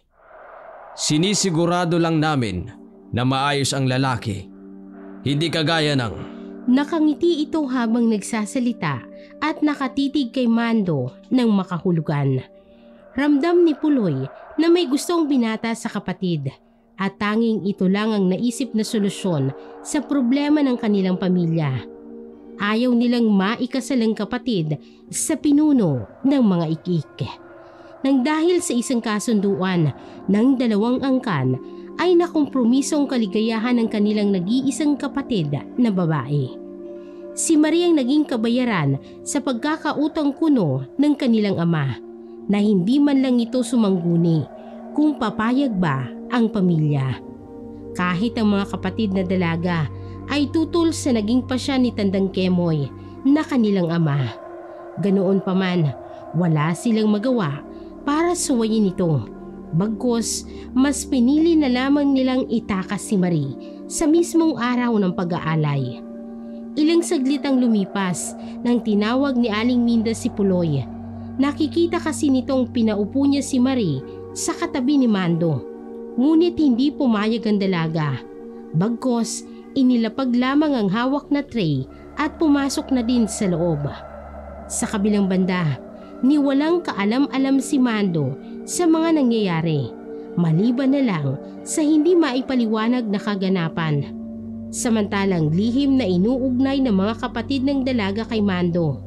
sinisigurado lang namin na maayos ang lalaki, hindi kagaya ng… Nakangiti ito habang nagsasalita at nakatitig kay Mando ng makahulugan. Ramdam ni Puloy na may gustong binata sa kapatid at tanging ito lang ang naisip na solusyon sa problema ng kanilang pamilya. Ayaw nilang maikasalang kapatid sa pinuno ng mga ikik. Nang dahil sa isang kasunduan ng dalawang angkan ay nakompromiso ang kaligayahan ng kanilang nag-iisang kapatid na babae. Si Marie ang naging kabayaran sa pagkakautang kuno ng kanilang ama na hindi man lang ito sumangguni kung papayag ba ang pamilya. Kahit ang mga kapatid na dalaga ay tutol sa naging pasya ni Tandang Kemoy na kanilang ama. Ganoon pa man, wala silang magawa para suwayin ito. Bagkus, mas pinili na lamang nilang itakas si Marie sa mismong araw ng pag-aalay. Ilang saglit ang lumipas nang tinawag ni Aling Minda si Puloy. Nakikita kasi nitong pinaupo niya si Marie sa katabi ni Mando. Ngunit hindi pumayag ang dalaga. Bagkus, inilapag lamang ang hawak na tray at pumasok na din sa loob. Sa kabilang banda, ni walang kaalam-alam si Mando sa mga nangyayari, maliban na lang sa hindi maipaliwanag na kaganapan. Samantalang lihim na inuugnay ng mga kapatid ng dalaga kay Mando.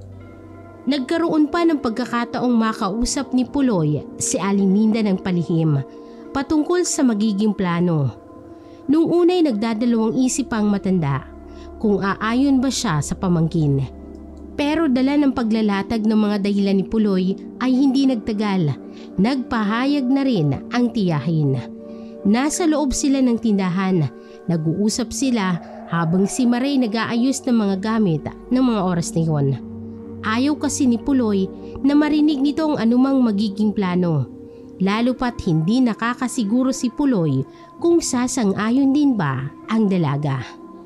Nagkaroon pa ng pagkakataong makausap ni Puloy si Aling Minda ng palihim patungkol sa magiging plano. Nung unay nagdadalawang isip ang matanda kung aayon ba siya sa pamangkin. Pero dala ng paglalatag ng mga dahilan ni Puloy ay hindi nagtagal. Nagpahayag na rin ang tiyahin. Nasa loob sila ng tindahan. Nag-uusap sila habang si Marie nag-aayos ng mga gamit ng mga oras na yun. Ayaw kasi ni Puloy na marinig nito ang anumang magiging plano. Lalo pat hindi nakakasiguro si Puloy kung sasang-ayon din ba ang dalaga.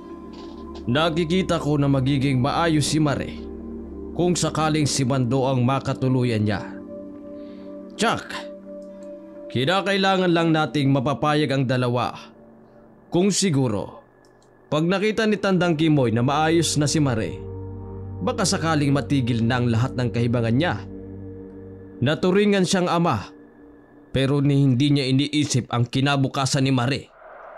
Nakikita ko na magiging maayos si Marie kung sakaling si Mando ang makatuluyan niya. Tsak, kinakailangan lang nating mapapayag ang dalawa. Kung siguro, pag nakita ni Tandang Kimoy na maayos na si Marie, baka sakaling matigil na ang lahat ng kahibangan niya. Naturingan siyang ama, pero hindi niya iniisip ang kinabukasan ni Marie.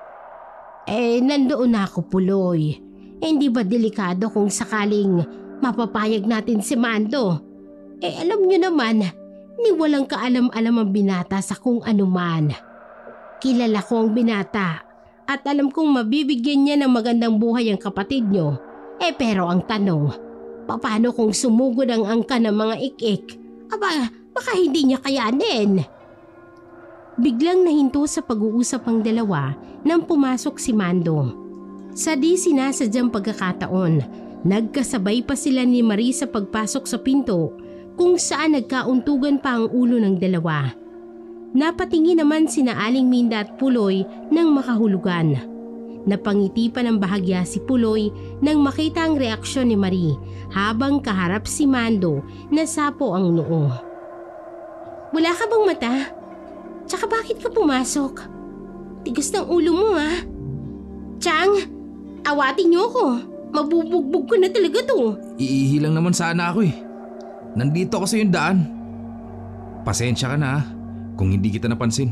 Nandoon na ako, Puloy. Hindi ba delikado kung sakaling mapapayag natin si Mando? Alam niyo naman, ni walang kaalam-alam ang binata sa kung anuman. Kilala ko ang binata at alam kong mabibigyan niya ng magandang buhay ang kapatid niyo. Pero ang tanong, paano kung sumugod ang angka ng mga ik-ik? Baka hindi niya kayanin. Biglang nahinto sa pag-uusap ang dalawa nang pumasok si Mando. Sa di sinasadyang pagkakataon, nagkasabay pa sila ni Marie sa pagpasok sa pinto kung saan nagkauntugan pa ang ulo ng dalawa. Napatingin naman sina Aling Minda at Puloy ng makahulugan. Napangiti pa ng bahagya si Puloy nang makita ang reaksyon ni Marie habang kaharap si Mando na sapo ang noo. Wala ka bang mata? Tsaka bakit ka pumasok? Tigas ng ulo mo ha? Chang, awatin niyo ako. Mabubugbog ko na talaga to. Iihi lang naman sana ako eh. Nandito ako sa yung daan. Pasensya ka na kung hindi kita napansin.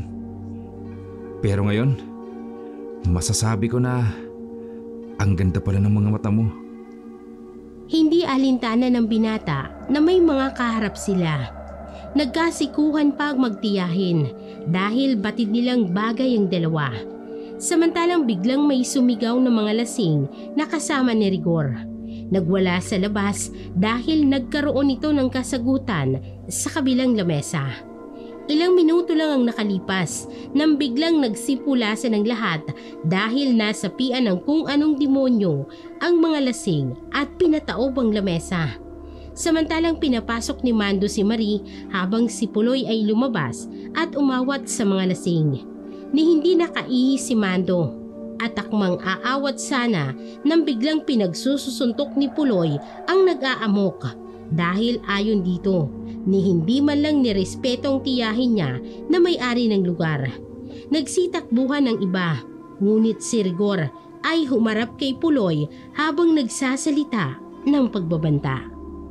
Pero ngayon, masasabi ko na ang ganda pala ng mga mata mo. Hindi alintana ng binata na may mga kaharap sila. Nagkasikuhan pa ang magtiyahin dahil batid nilang bagay ang dalawa. Samantalang biglang may sumigaw ng mga lasing na kasama ni Rigor. Nagwala sa labas dahil nagkaroon ito ng kasagutan sa kabilang lamesa. Ilang minuto lang ang nakalipas nang biglang nagsipulasan ng lahat dahil nasapian ng kung anong demonyo ang mga lasing at pinataob ang lamesa. Samantalang pinapasok ni Mando si Marie habang si Puloy ay lumabas at umawat sa mga lasing. Ni hindi nakaihi si Mando at akmang aawat sana nang biglang pinagsusuntok ni Puloy ang nag-aamok dahil ayon dito ni hindi man lang nirespetong tiyahin niya na may-ari ng lugar. Nagsitakbuhan ng iba ngunit si Rigor ay humarap kay Puloy habang nagsasalita ng pagbabanta.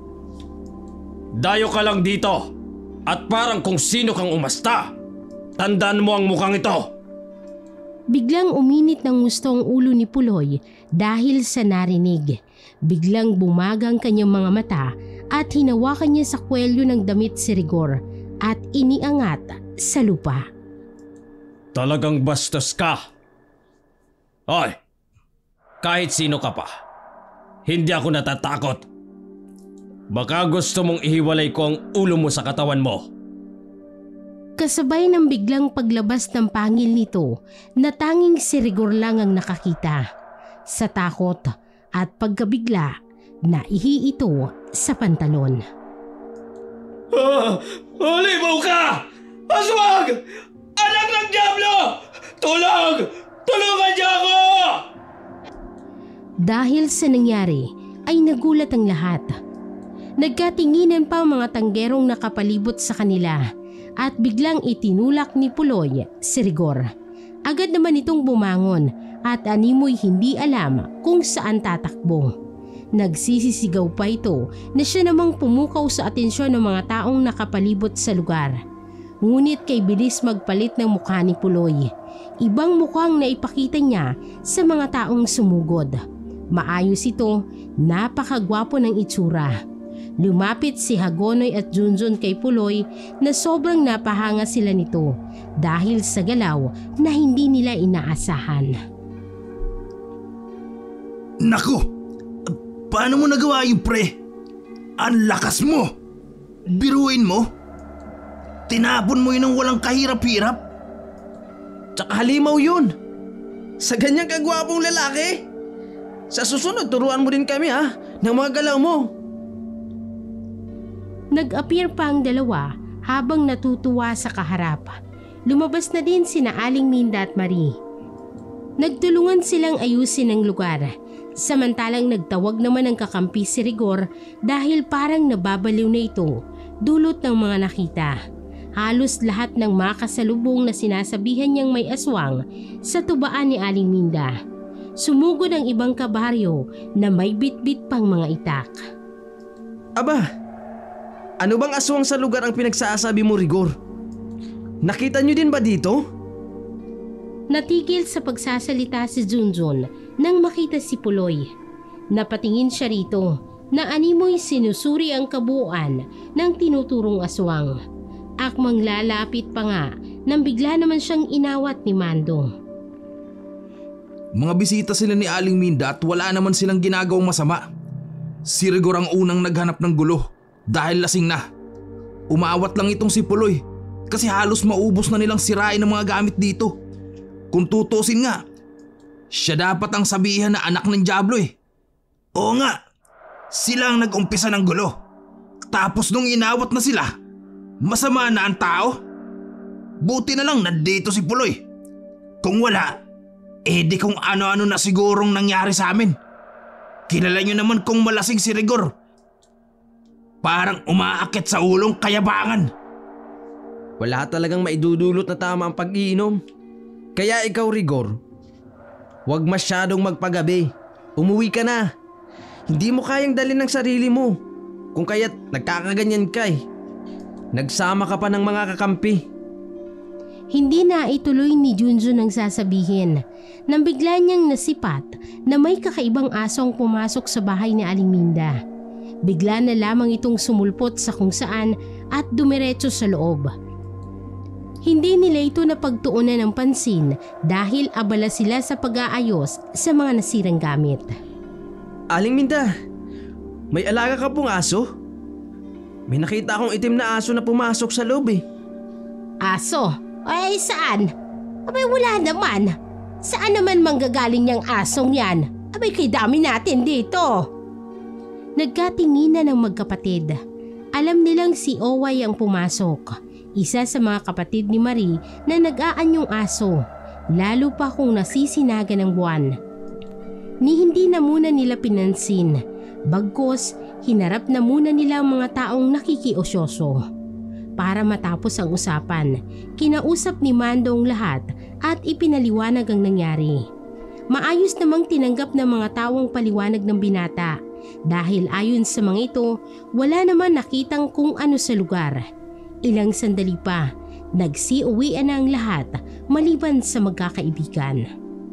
Dayo ka lang dito at parang kung sino kang umasta. Tandaan mo ang mukhang ito. Biglang uminit ng gusto ang ulo ni Puloy dahil sa narinig. Biglang bumagang kanyang mga mata at hinawakan niya sa kwelyo ng damit si Rigor at iniangat sa lupa. Talagang bastos ka. Hoy, kahit sino ka pa, hindi ako natatakot. Baka gusto mong ihiwalay ko ang ulo mo sa katawan mo. Kasabay ng biglang paglabas ng pangil nito na tanging si Rigor lang ang nakakita. Sa takot at pagkabigla, naihi ito sa pantalon. Halimaw ka! Aswag! Anak ng Diablo! Tulog! Tulungan niyo ako! Dahil sa nangyari ay nagulat ang lahat. Nagkatinginan pa ang mga tanggerong nakapalibot sa kanila at biglang itinulak ni Puloy si Rigor. Agad naman itong bumangon at animoy hindi alam kung saan tatakbo. Nagsisisigaw pa ito na siya namang pumukaw sa atensyon ng mga taong nakapalibot sa lugar. Ngunit kay bilis magpalit ng mukha ni Puloy. Ibang mukhang naipakita niya sa mga taong sumugod. Maayos ito, napakagwapo ng itsura. Lumapit si Hagonoy at Junjun kay Puloy na sobrang napahanga sila nito dahil sa galaw na hindi nila inaasahan. Naku! Paano mo nagawa yung pre? Ang lakas mo! Biruin mo? Tinapon mo yun ng walang kahirap-hirap? Tsaka halimaw yun. Sa ganyang kagwapong lalaki. Sa susunod, turuan mo din kami ng mga galaw mo. Nag-appear pa ang dalawa habang natutuwa sa kaharap. Lumabas na din sina Aling Minda at Marie. Nagtulungan silang ayusin ang lugar. Samantalang nagtawag naman ang kakampi si Rigor dahil parang nababaliw na ito dulot ng mga nakita. Halos lahat ng makasalubong na sinasabihan niyang may aswang sa tubaan ni Aling Minda. Sumugod ang ibang kabaryo na may bitbit pang mga itak. Aba, ano bang aswang sa lugar ang pinagsasabi mo, Rigor? Nakita niyo din ba dito? Natigil sa pagsasalita si Junjun nang makita si Puloy. Napatingin siya rito na animoy sinusuri ang kabuuan ng tinuturong aswang. Akmang lalapit pa nga nang bigla naman siyang inawat ni Mando. Mga bisita sila ni Aling Minda at wala naman silang ginagawang masama. Si Rigor ang unang naghanap ng gulo dahil lasing na. Umawat lang itong si Puloy kasi halos maubos na nilang sirain ang mga gamit dito. Kung tutusin nga, siya dapat ang sabihan na anak ng Diablo eh. Oo nga, sila ang nag-umpisa ng gulo. Tapos nung inawat na sila, masama na ang tao? Buti na lang nandito si Puloy. Kung wala, di kung ano-ano na sigurong nangyari sa amin. Kilala nyo naman kung malasing si Rigor. Parang umaakit sa ulong kayabangan. Wala talagang maidudulot na tama ang pag-iinom. Kaya ikaw, Rigor, huwag masyadong magpagabi. Umuwi ka na. Hindi mo kayang dalhin ng sarili mo. Kung kaya't nagkakaganyan ka eh. Nagsama ka pa ng mga kakampi. Hindi na ituloy ni Junjun ang sasabihin nang bigla niyang nasipat na may kakaibang asong pumasok sa bahay ni Aling Minda. Bigla na lamang itong sumulpot sa kung saan at dumiretso sa loob. Hindi nila ito napagtuunan ng pansin dahil abala sila sa pag-aayos sa mga nasirang gamit. Aling Minda, may alaga ka pong aso? May nakita akong itim na aso na pumasok sa loob eh. Aso? Ay saan? Abay wala naman. Saan naman manggagaling niyang asong yan? Abay kay dami natin dito. Nagkatinginan ng magkapatid. Alam nilang si Oway ang pumasok. Isa sa mga kapatid ni Marie na nag-aanyong aso. Lalo pa kung nasisinaga ng buwan. Hindi na muna nila pinansin. Bagkus, hinarap na muna nila ang mga taong nakikiosyoso. Para matapos ang usapan, kinausap ni Mando ang lahat at ipinaliwanag ang nangyari. Maayos namang tinanggap ng mga tawang paliwanag ng binata dahil ayon sa mga ito, wala naman nakitang kung ano sa lugar. Ilang sandali pa, nagsiuwian na ang lahat maliban sa magkakaibigan.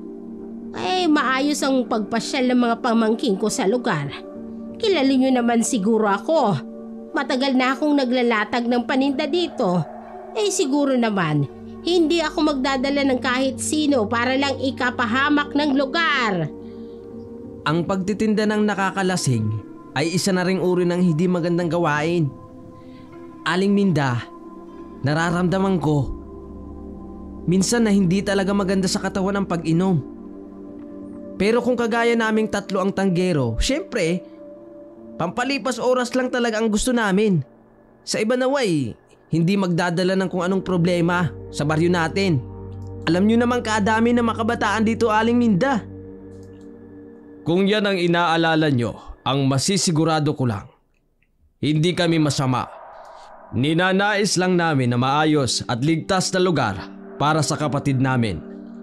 Ay, maayos ang pagpasyal ng mga pamangking ko sa lugar. Kilala niyo naman siguro ako. Matagal na akong naglalatag ng paninda dito. Siguro naman, hindi ako magdadala ng kahit sino para lang ikapahamak ng lugar. Ang pagtitinda ng nakakalasing ay isa na ring uri ng hindi magandang gawain. Aling Minda, nararamdaman ko. Minsan na hindi talaga maganda sa katawan ang pag-inom. Pero kung kagaya naming tatlo ang tanggero, syempre, pampalipas oras lang talaga ang gusto namin. Sa iba naway, hindi magdadala ng kung anong problema sa baryo natin. Alam nyo naman kadami na makabataan dito, Aling Minda. Kung yan ang inaalala nyo, ang masisigurado ko lang, hindi kami masama. Ninanais lang namin na maayos at ligtas na lugar para sa kapatid namin.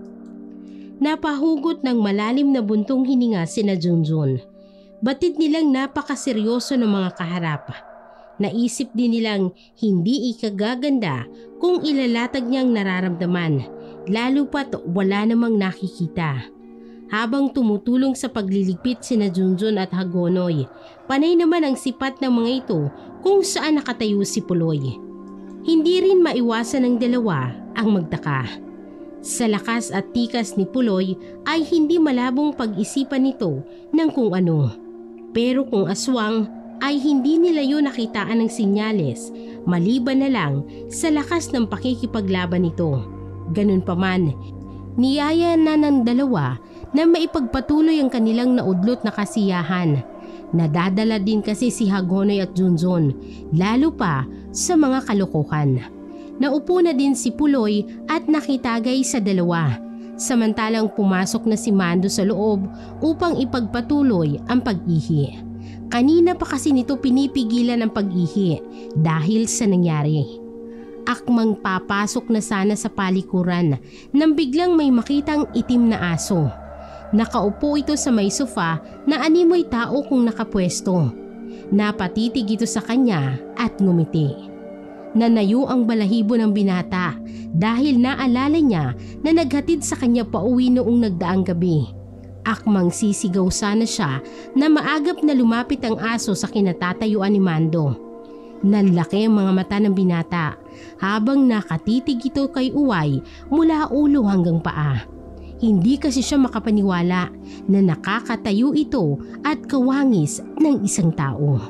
Napahugot ng malalim na buntong hininga sina Junjun. Batid nilang napakaseryoso ng mga kaharap. Naisip din nilang hindi ikagaganda kung ilalatag niyang nararamdaman, lalo pat wala namang nakikita. Habang tumutulong sa pagliligpit sina Junjun at Hagonoy, panay naman ang sipat ng mga ito kung saan nakatayo si Puloy. Hindi rin maiwasan ng dalawa ang magtaka. Sa lakas at tikas ni Puloy ay hindi malabong pag-isipan nito ng kung ano. Pero kung aswang ay hindi nila yun nakitaan ng sinyales maliban na lang sa lakas ng pakikipaglaban nito. Ganun pa man, niyaya na ng dalawa na maipagpatuloy ang kanilang naudlot na kasiyahan. Nadadala din kasi si Hagonoy at Junjun, lalo pa sa mga kalokohan. Naupo na din si Puloy at nakitagay sa dalawa, samantalang pumasok na si Mando sa loob upang ipagpatuloy ang pag-ihi. Kanina pa kasi nito pinipigilan ang pag-ihi dahil sa nangyari. Akmang papasok na sana sa palikuran nang biglang may makitang itim na aso. Nakaupo ito sa may sofa na animoy tao kung nakapwesto. Napatitig ito sa kanya at ngumiti. Nanayo ang balahibo ng binata dahil naalala niya na naghatid sa kanya pauwi noong nagdaang gabi. Akmang sisigaw sana siya na maagap na lumapit ang aso sa kinatatayuan ni Mando. Nanlaki ang mga mata ng binata habang nakatitig ito kay Uway mula ulo hanggang paa. Hindi kasi siya makapaniwala na nakakatayo ito at kawangis ng isang tao.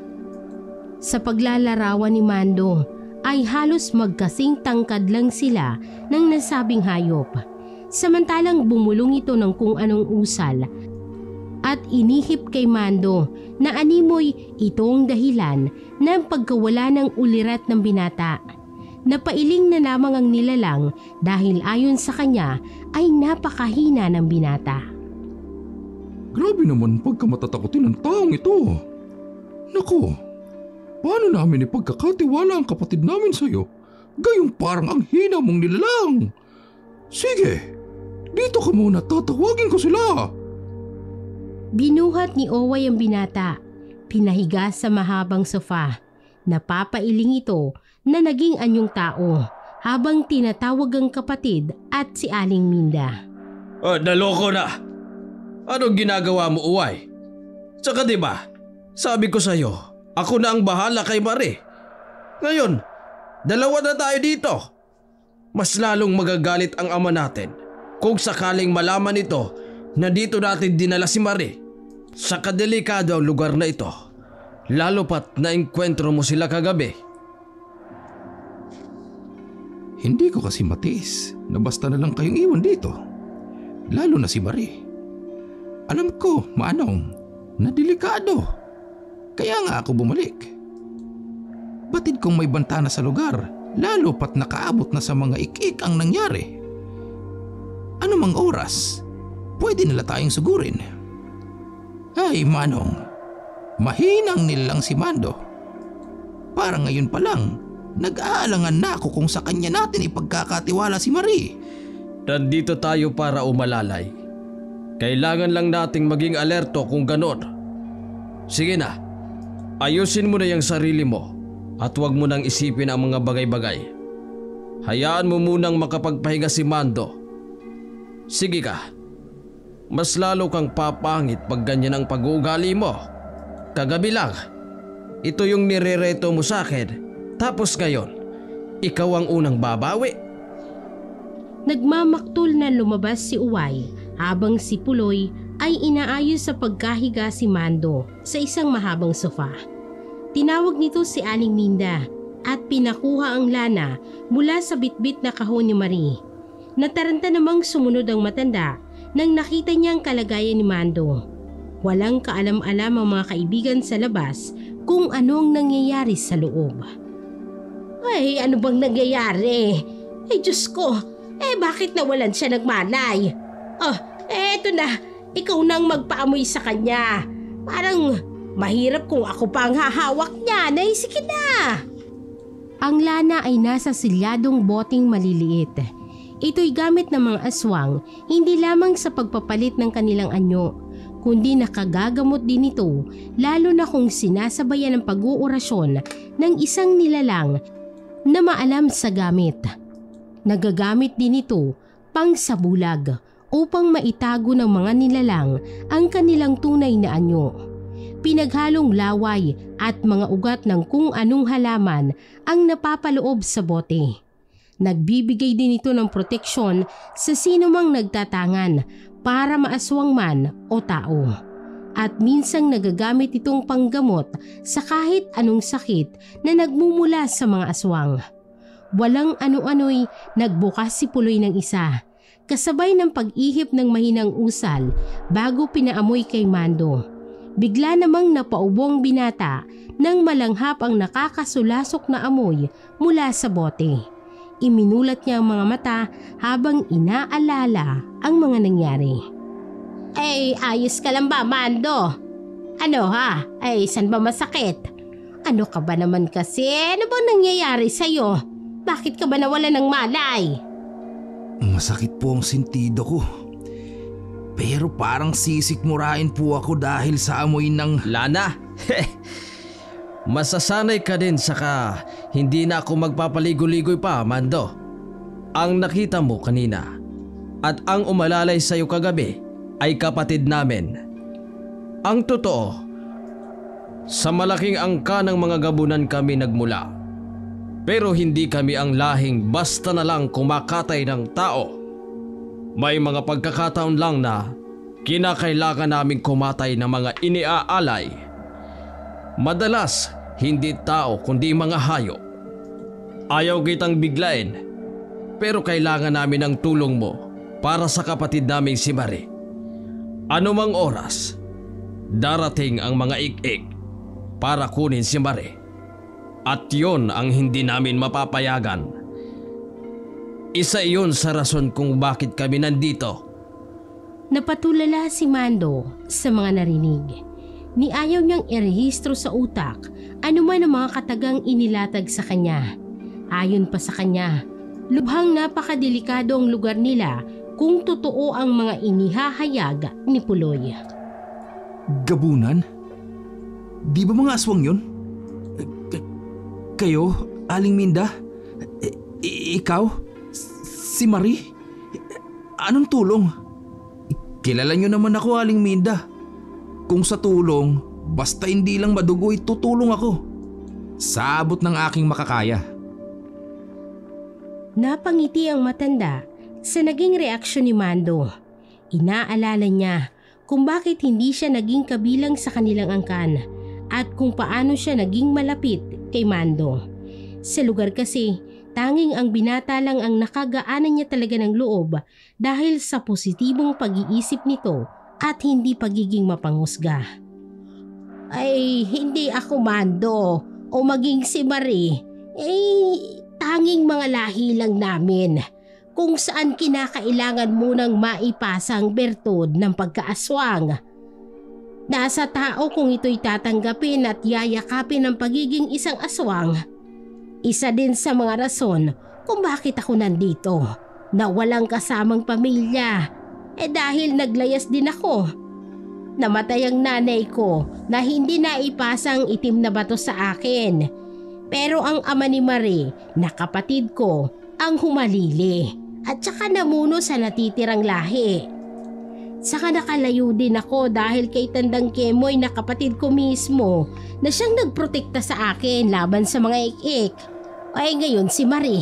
Sa paglalarawan ni Mando ay halos magkasing tangkad lang sila ng nasabing hayop. Samantalang bumulong ito ng kung anong usal at inihip kay Mando na animoy itong dahilan ng pagkawala ng ulirat ng binata. Napailing na lamang ang nilalang dahil ayon sa kanya ay napakahina ng binata. Grabe naman pagkamatatakotin ng taong ito. Nako, paano namin ipagkakatiwala ang kapatid namin sa'yo? Gayong parang ang hina mong nilalang. Sige, dito ka muna, tatawagin ko sila. Binuhat ni Oway ang binata, pinahiga sa mahabang sofa. Napapailing ito na naging anyong tao habang tinatawag ang kapatid at si Aling Minda. Naloko na! Anong ginagawa mo, Uway? Tsaka diba, sabi ko sa'yo, ako na ang bahala kay Marie. Ngayon, dalawa na tayo dito. Mas lalong magagalit ang ama natin kung sakaling malaman ito na dito natin dinala si Marie sa kadelikado ang lugar na ito. Lalo pat naengkwentro mo sila kagabi. Hindi ko kasi matiis na basta na lang kayong iwan dito. Lalo na si Marie. Alam ko, Manong, na delikado. Kaya nga ako bumalik. Batid kong may bantana sa lugar, lalo pat nakaabot na sa mga ik-ik ang nangyari. Ano mang oras, pwede nila tayong sugurin. Ay, Manong, mahinang nilang si Mando. Parang ngayon pa lang, nag-aalangan na ako kung sa kanya natin ipagkakatiwala si Marie. Nandito tayo para umalalay. Kailangan lang nating maging alerto kung ganon. Sige na, ayusin mo na yung sarili mo at huwag mo nang isipin ang mga bagay-bagay. Hayaan mo munang makapagpahinga si Mando. Sige ka, mas lalo kang papangit pag ganyan ang pag-uugali mo. Kagabi lang, ito yung nirereto mo sa akin, tapos ngayon, ikaw ang unang babawi. Nagmamaktol na lumabas si Uway habang si Puloy ay inaayos sa pagkahiga si Mando sa isang mahabang sofa. Tinawag nito si Aling Minda at pinakuha ang lana mula sa bitbit na kahon ni Marie. Nataranta namang sumunod ang matanda nang nakita niya ang kalagayan ni Mando. Walang kaalam-alam ang mga kaibigan sa labas kung anong nangyayari sa loob. Ay, ano bang nangyayari? Ay, Diyos ko, bakit nawalan siya ng malay? Eto na, ikaw nang magpaamoy sa kanya. Parang mahirap kung ako pa ang hahawak niya. Sige na! Ang lana ay nasa silyadong boting maliliit. Ito'y gamit ng mga aswang hindi lamang sa pagpapalit ng kanilang anyo, kundi nakagagamot din ito lalo na kung sinasabayan ng pag-uorasyon ng isang nilalang na maalam sa gamit. Nagagamit din ito pang sabulag upang maitago ng mga nilalang ang kanilang tunay na anyo. Pinaghalong laway at mga ugat ng kung anong halaman ang napapaloob sa bote. Nagbibigay din ito ng proteksyon sa sino mang nagtatangan para maaswang man o tao. At minsang nagagamit itong panggamot sa kahit anong sakit na nagmumula sa mga aswang. Walang ano-ano'y nagbukas si Puloy ng isa, kasabay ng pag-ihip ng mahinang usal bago pinaamoy kay Mando. Bigla namang napaubong binata nang malanghap ang nakakasulasok na amoy mula sa bote. Iminulat niya ang mga mata habang inaalala ang mga nangyari. Ayos ka lang ba, Mando? Ano ha? Saan ba masakit? Ano ka ba naman kasi? Ano bang nangyayari sa'yo? Bakit ka ba nawala ng malay? Masakit po ang sentido ko. Pero parang sisikmurain po ako dahil sa amoy ng... Lana! Masasanay ka din saka hindi na ako magpapaligoy-ligoy pa, Mando. Ang nakita mo kanina at ang umalalay sa'yo kagabi ay kapatid namin. Ang totoo, sa malaking angka ng mga gabunan kami nagmula. Pero hindi kami ang lahing basta na lang kumakatay ng tao. May mga pagkakataon lang na kinakailangan naming kumatay ng mga iniaalay. Madalas, hindi tao kundi mga hayop. Ayaw kitang biglain, pero kailangan namin ang tulong mo para sa kapatid naming si Marie. Anumang oras, darating ang mga ik-ik para kunin si Marie. At yon ang hindi namin mapapayagan. Isa iyon sa rason kung bakit kami nandito. Napatulala si Mando sa mga narinig. Ni ayaw niyang irehistro sa utak anuman ang mga katagang inilatag sa kanya. Ayon pa sa kanya, lubhang napakadelikado ang lugar nila kung totoo ang mga inihahayag ni Puloy. Gabunan? Di ba mga aswang yun? Kayo, Aling Minda? Ikaw? Si Marie? Anong tulong? Kilala nyo naman ako, Aling Minda. Kung sa tulong, basta hindi lang madugo, tutulong ako. Sa abot ng aking makakaya. Napangiti ang matanda sa naging reaksyon ni Mando. Inaalala niya kung bakit hindi siya naging kabilang sa kanilang angkan at kung paano siya naging malapit kay Mando. Sa lugar kasi, tanging ang binata lang ang nakagaanan niya talaga ng loob dahil sa positibong pag-iisip nito at hindi pagiging mapangusga. Ay, hindi ako Mando o maging si Marie. Tanging mga lahi lang namin kung saan kinakailangan munang maipasang bertud ng pagkaaswang. Nasa tao kung ito'y tatanggapin at yayakapin ng pagiging isang aswang. Isa din sa mga rason kung bakit ako nandito na walang kasamang pamilya. Dahil naglayas din ako. Namatay ang nanay ko na hindi naipasang itim na bato sa akin. Pero ang ama ni Marie na kapatid ko ang humalili at saka namuno sa natitirang lahi. Saka nakalayo din ako dahil kay Tandang Kemoy na kapatid ko mismo na siyang nagprotekta sa akin laban sa mga ik-ik. Ay ngayon si Marie.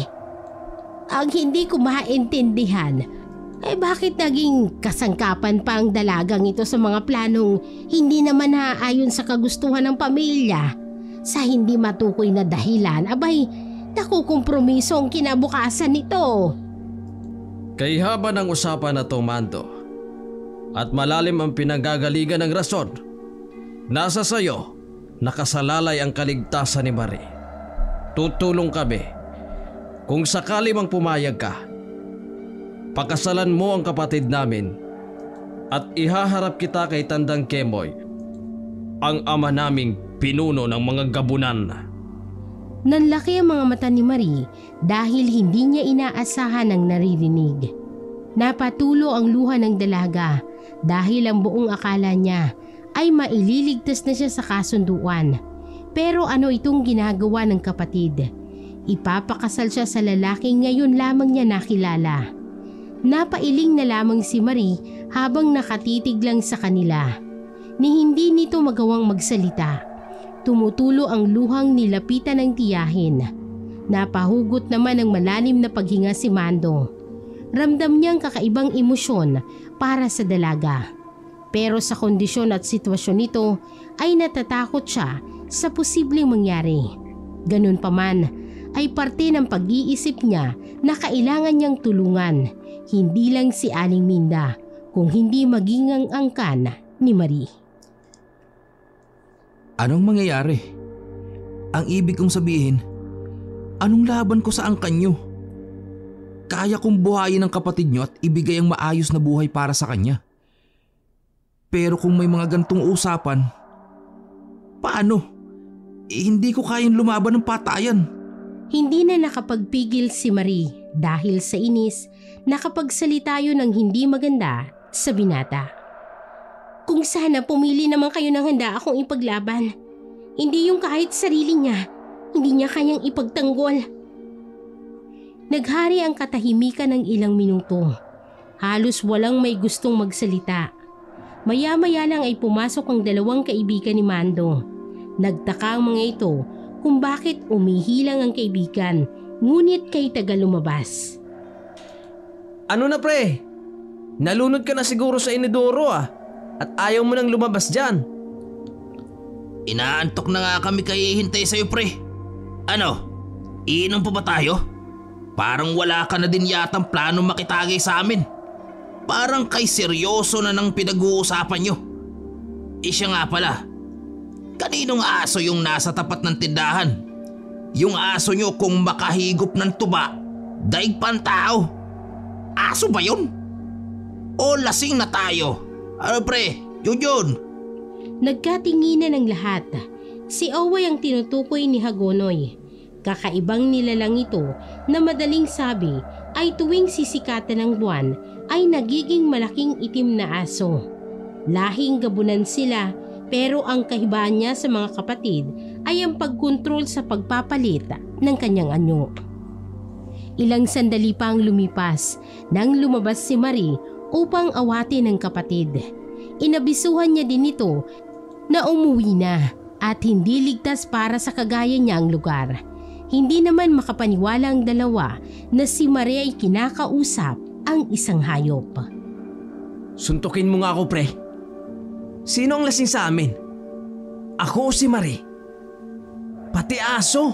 Ang hindi ko maintindihan ay bakit naging kasangkapan pa ang dalagang ito sa mga planong hindi naman naaayon sa kagustuhan ng pamilya. Sa hindi matukoy na dahilan, abay, nakukompromiso ang kinabukasan nito. Kay haba ng usapan na to, Mando, at malalim ang pinanggagaligan ng rason, nasa sayo nakasalalay ang kaligtasan ni Marie. Tutulong kami. Kung sakali mang pumayag ka, pakasalan mo ang kapatid namin at ihaharap kita kay Tandang Kemoy, ang ama naming pinuno ng mga gabunan. Nanlaki ang mga mata ni Marie dahil hindi niya inaasahan ang naririnig. Napatulo ang luha ng dalaga dahil ang buong akala niya ay maililigtas na siya sa kasunduan. Pero ano itong ginagawa ng kapatid? Ipapakasal siya sa lalaking ngayon lamang niya nakilala. Napailing na lamang si Marie habang nakatitig lang sa kanila. Ni hindi nito magawang magsalita. Tumutulo ang luhang nilapitan ng tiyahin. Napahugot naman ng malalim na paghinga si Mando. Ramdam niyang kakaibang emosyon para sa dalaga. Pero sa kondisyon at sitwasyon nito ay natatakot siya sa posibleng mangyari. Ganun pa man ay parte ng pag-iisip niya na kailangan niyang tulungan. Hindi lang si Aling Minda kung hindi maging ang angkan ni Marie. Anong mangyayari? Ang ibig kong sabihin, anong laban ko sa angkan nyo? Kaya kong buhayin ang kapatid nyo at ibigay ang maayos na buhay para sa kanya. Pero kung may mga gantong usapan, paano? Hindi ko kayang lumaban ng patayan. Hindi na nakapagpigil si Marie dahil sa inis nakapagsalita yun ng hindi maganda sa binata. Kung sana pumili naman kayo ng handa akong ipaglaban. Hindi yung kahit sarili niya, hindi niya kanyang ipagtanggol. Naghari ang katahimikan ng ilang minuto. Halos walang may gustong magsalita. Maya-maya lang ay pumasok ang dalawang kaibigan ni Mando. Nagtaka ang mga ito kung bakit umihilang ang kaibigan, ngunit kay taga lumabas. Ano na pre? Nalunod ka na siguro sa inidoro at ayaw mo nang lumabas dyan. Inaantok na nga kami kay hintay sa'yo pre. Ano? Iinom pa ba tayo? Parang wala ka na din yatang plano makitagay sa amin. Parang kay seryoso na ng pinag-uusapan nyo. Siya nga pala, kaninong aso yung nasa tapat ng tindahan? Yung aso nyo kung makahigop ng tuba, daig pang tao. Aso ba yun? O lasing na tayo? Ano pre, Junjun? Nagkatinginan ng lahat. Si Oway ang tinutukoy ni Hagonoy. Kakaibang nilalang ito na madaling sabi ay tuwing sisikatan ng buwan ay nagiging malaking itim na aso. Lahing gabunan sila pero ang kahibaan niya sa mga kapatid ay ang pagkontrol sa pagpapalit ng kanyang anyo. Ilang sandali pa ang lumipas nang lumabas si Marie upang awatin ang kapatid. Inabisuhan niya din ito na umuwi na at hindi ligtas para sa kagaya niya ang lugar. Hindi naman makapaniwala ang dalawa na si Marie ay kinakausap ang isang hayop. Suntukin mo nga ako, pre. Sino ang lasing sa amin? Ako o si Marie? Pati aso.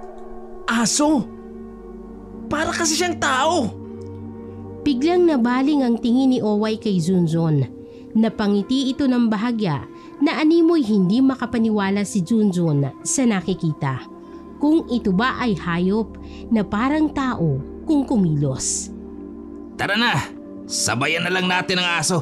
Aso! Para kasi siyang tao. Biglang nabaling ang tingin ni Oway kay Junjun. Napangiti ito ng bahagya na animoy hindi makapaniwala si Junjun sa nakikita. Kung ito ba ay hayop na parang tao kung kumilos. Tara na, sabayan na lang natin ang aso.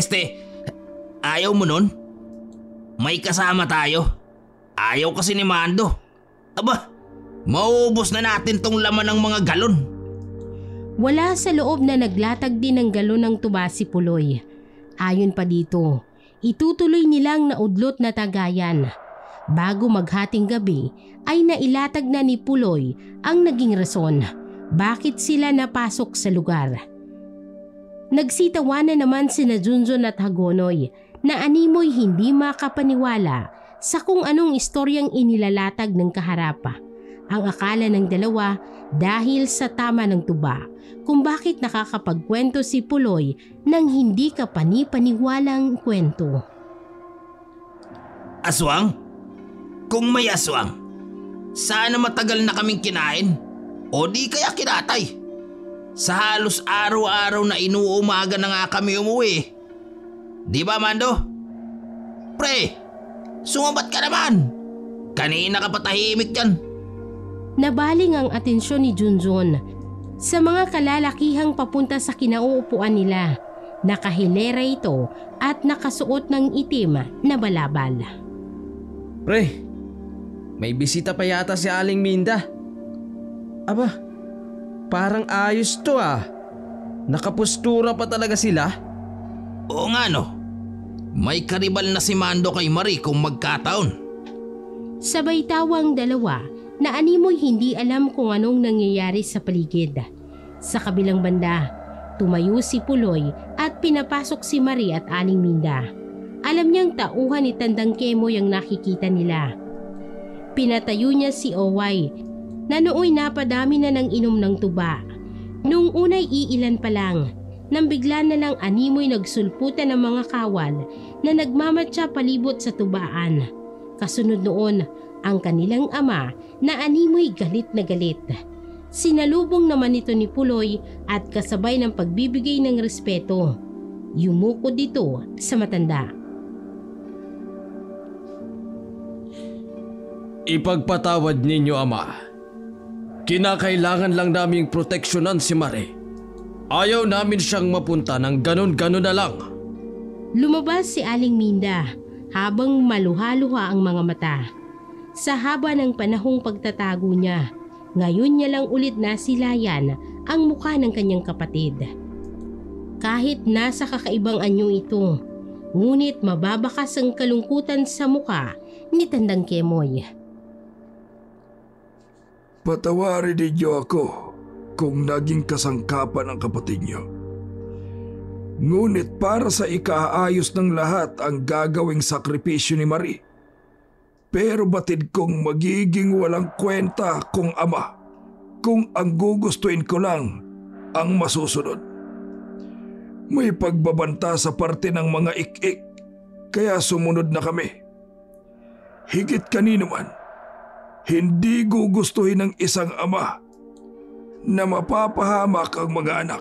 Ayaw mo nun? May kasama tayo. Ayaw kasi ni Mando. Aba, mauubos na natin tong laman ng mga galon. Wala sa loob na naglatag din ng galon ng tuba si Puloy. Ayon pa dito, itutuloy nilang naudlot na tagayan. Bago maghating gabi ay nailatag na ni Puloy ang naging rason bakit sila napasok sa lugar. Nagsitawanan naman sina Junjun at Hagonoy na animoy hindi makapaniwala sa kung anong istoryang inilalatag ng kaharapa. Ang akala ng dalawa dahil sa tama ng tuba kung bakit nakakapagkwento si Puloy ng hindi ka panipaniwalang kwento. Aswang? Kung may aswang, sana matagal na kaming kinain o di kaya kinatay. Sa halos araw-araw na inuumaga na nga kami umuwi. Di ba, Mando? Pre, sumabat ka naman. Kanina ka patahimik dyan. Nabaling ang atensyon ni Junjun sa mga kalalakihang papunta sa kinauupuan nila. Nakahilera ito at nakasuot ng itim na balabal. Pre, may bisita pa yata si Aling Minda. Aba, parang ayos to ah. Nakapustura pa talaga sila. Oo nga no. May karibal na si Mando kay Marie kung magkataon. Sabay tawang dalawa na animoy hindi alam kung anong nangyayari sa paligid. Sa kabilang banda, tumayo si Puloy at pinapasok si Marie at Aling Minda. Alam niyang tauhan ni Tandang Kemoy ang nakikita nila. Pinatayo niya si Oway na nooy napadami na ng inom ng tuba. Nung unay iilan pa lang, nang bigla na lang animoy nagsulputan ng mga kawal na nagmamatsa palibot sa tubaan. Kasunod noon, ang kanilang ama na animoy galit na galit. Sinalubong naman ito ni Puloy at kasabay ng pagbibigay ng respeto. Yumuko dito sa matanda. Ipagpatawad ninyo, Ama. Kinakailangan lang naming proteksyonan si Marie. Ayaw namin siyang mapunta ng ganon-ganon na lang. Lumabas si Aling Minda habang maluha-luha ang mga mata. Sa haba ng panahong pagtatago niya, ngayon niya lang ulit nasilayan ang mukha ng kanyang kapatid. Kahit nasa kakaibang anyo ito, ngunit mababakas ang kalungkutan sa mukha ni Tandang Kemoy. Patawarin ninyo ako kung naging kasangkapan ng kapatid niyo. Ngunit para sa ikaayos ng lahat ang gagawing sakripisyo ni Marie. Pero batid kong magiging walang kwenta kung ama kung ang gugustuin ko lang ang masusunod. May pagbabanta sa parte ng mga ik-ik kaya sumunod na kami. Higit kanino man, hindi gugustuhin ng isang ama na mapapahamak ang mga anak.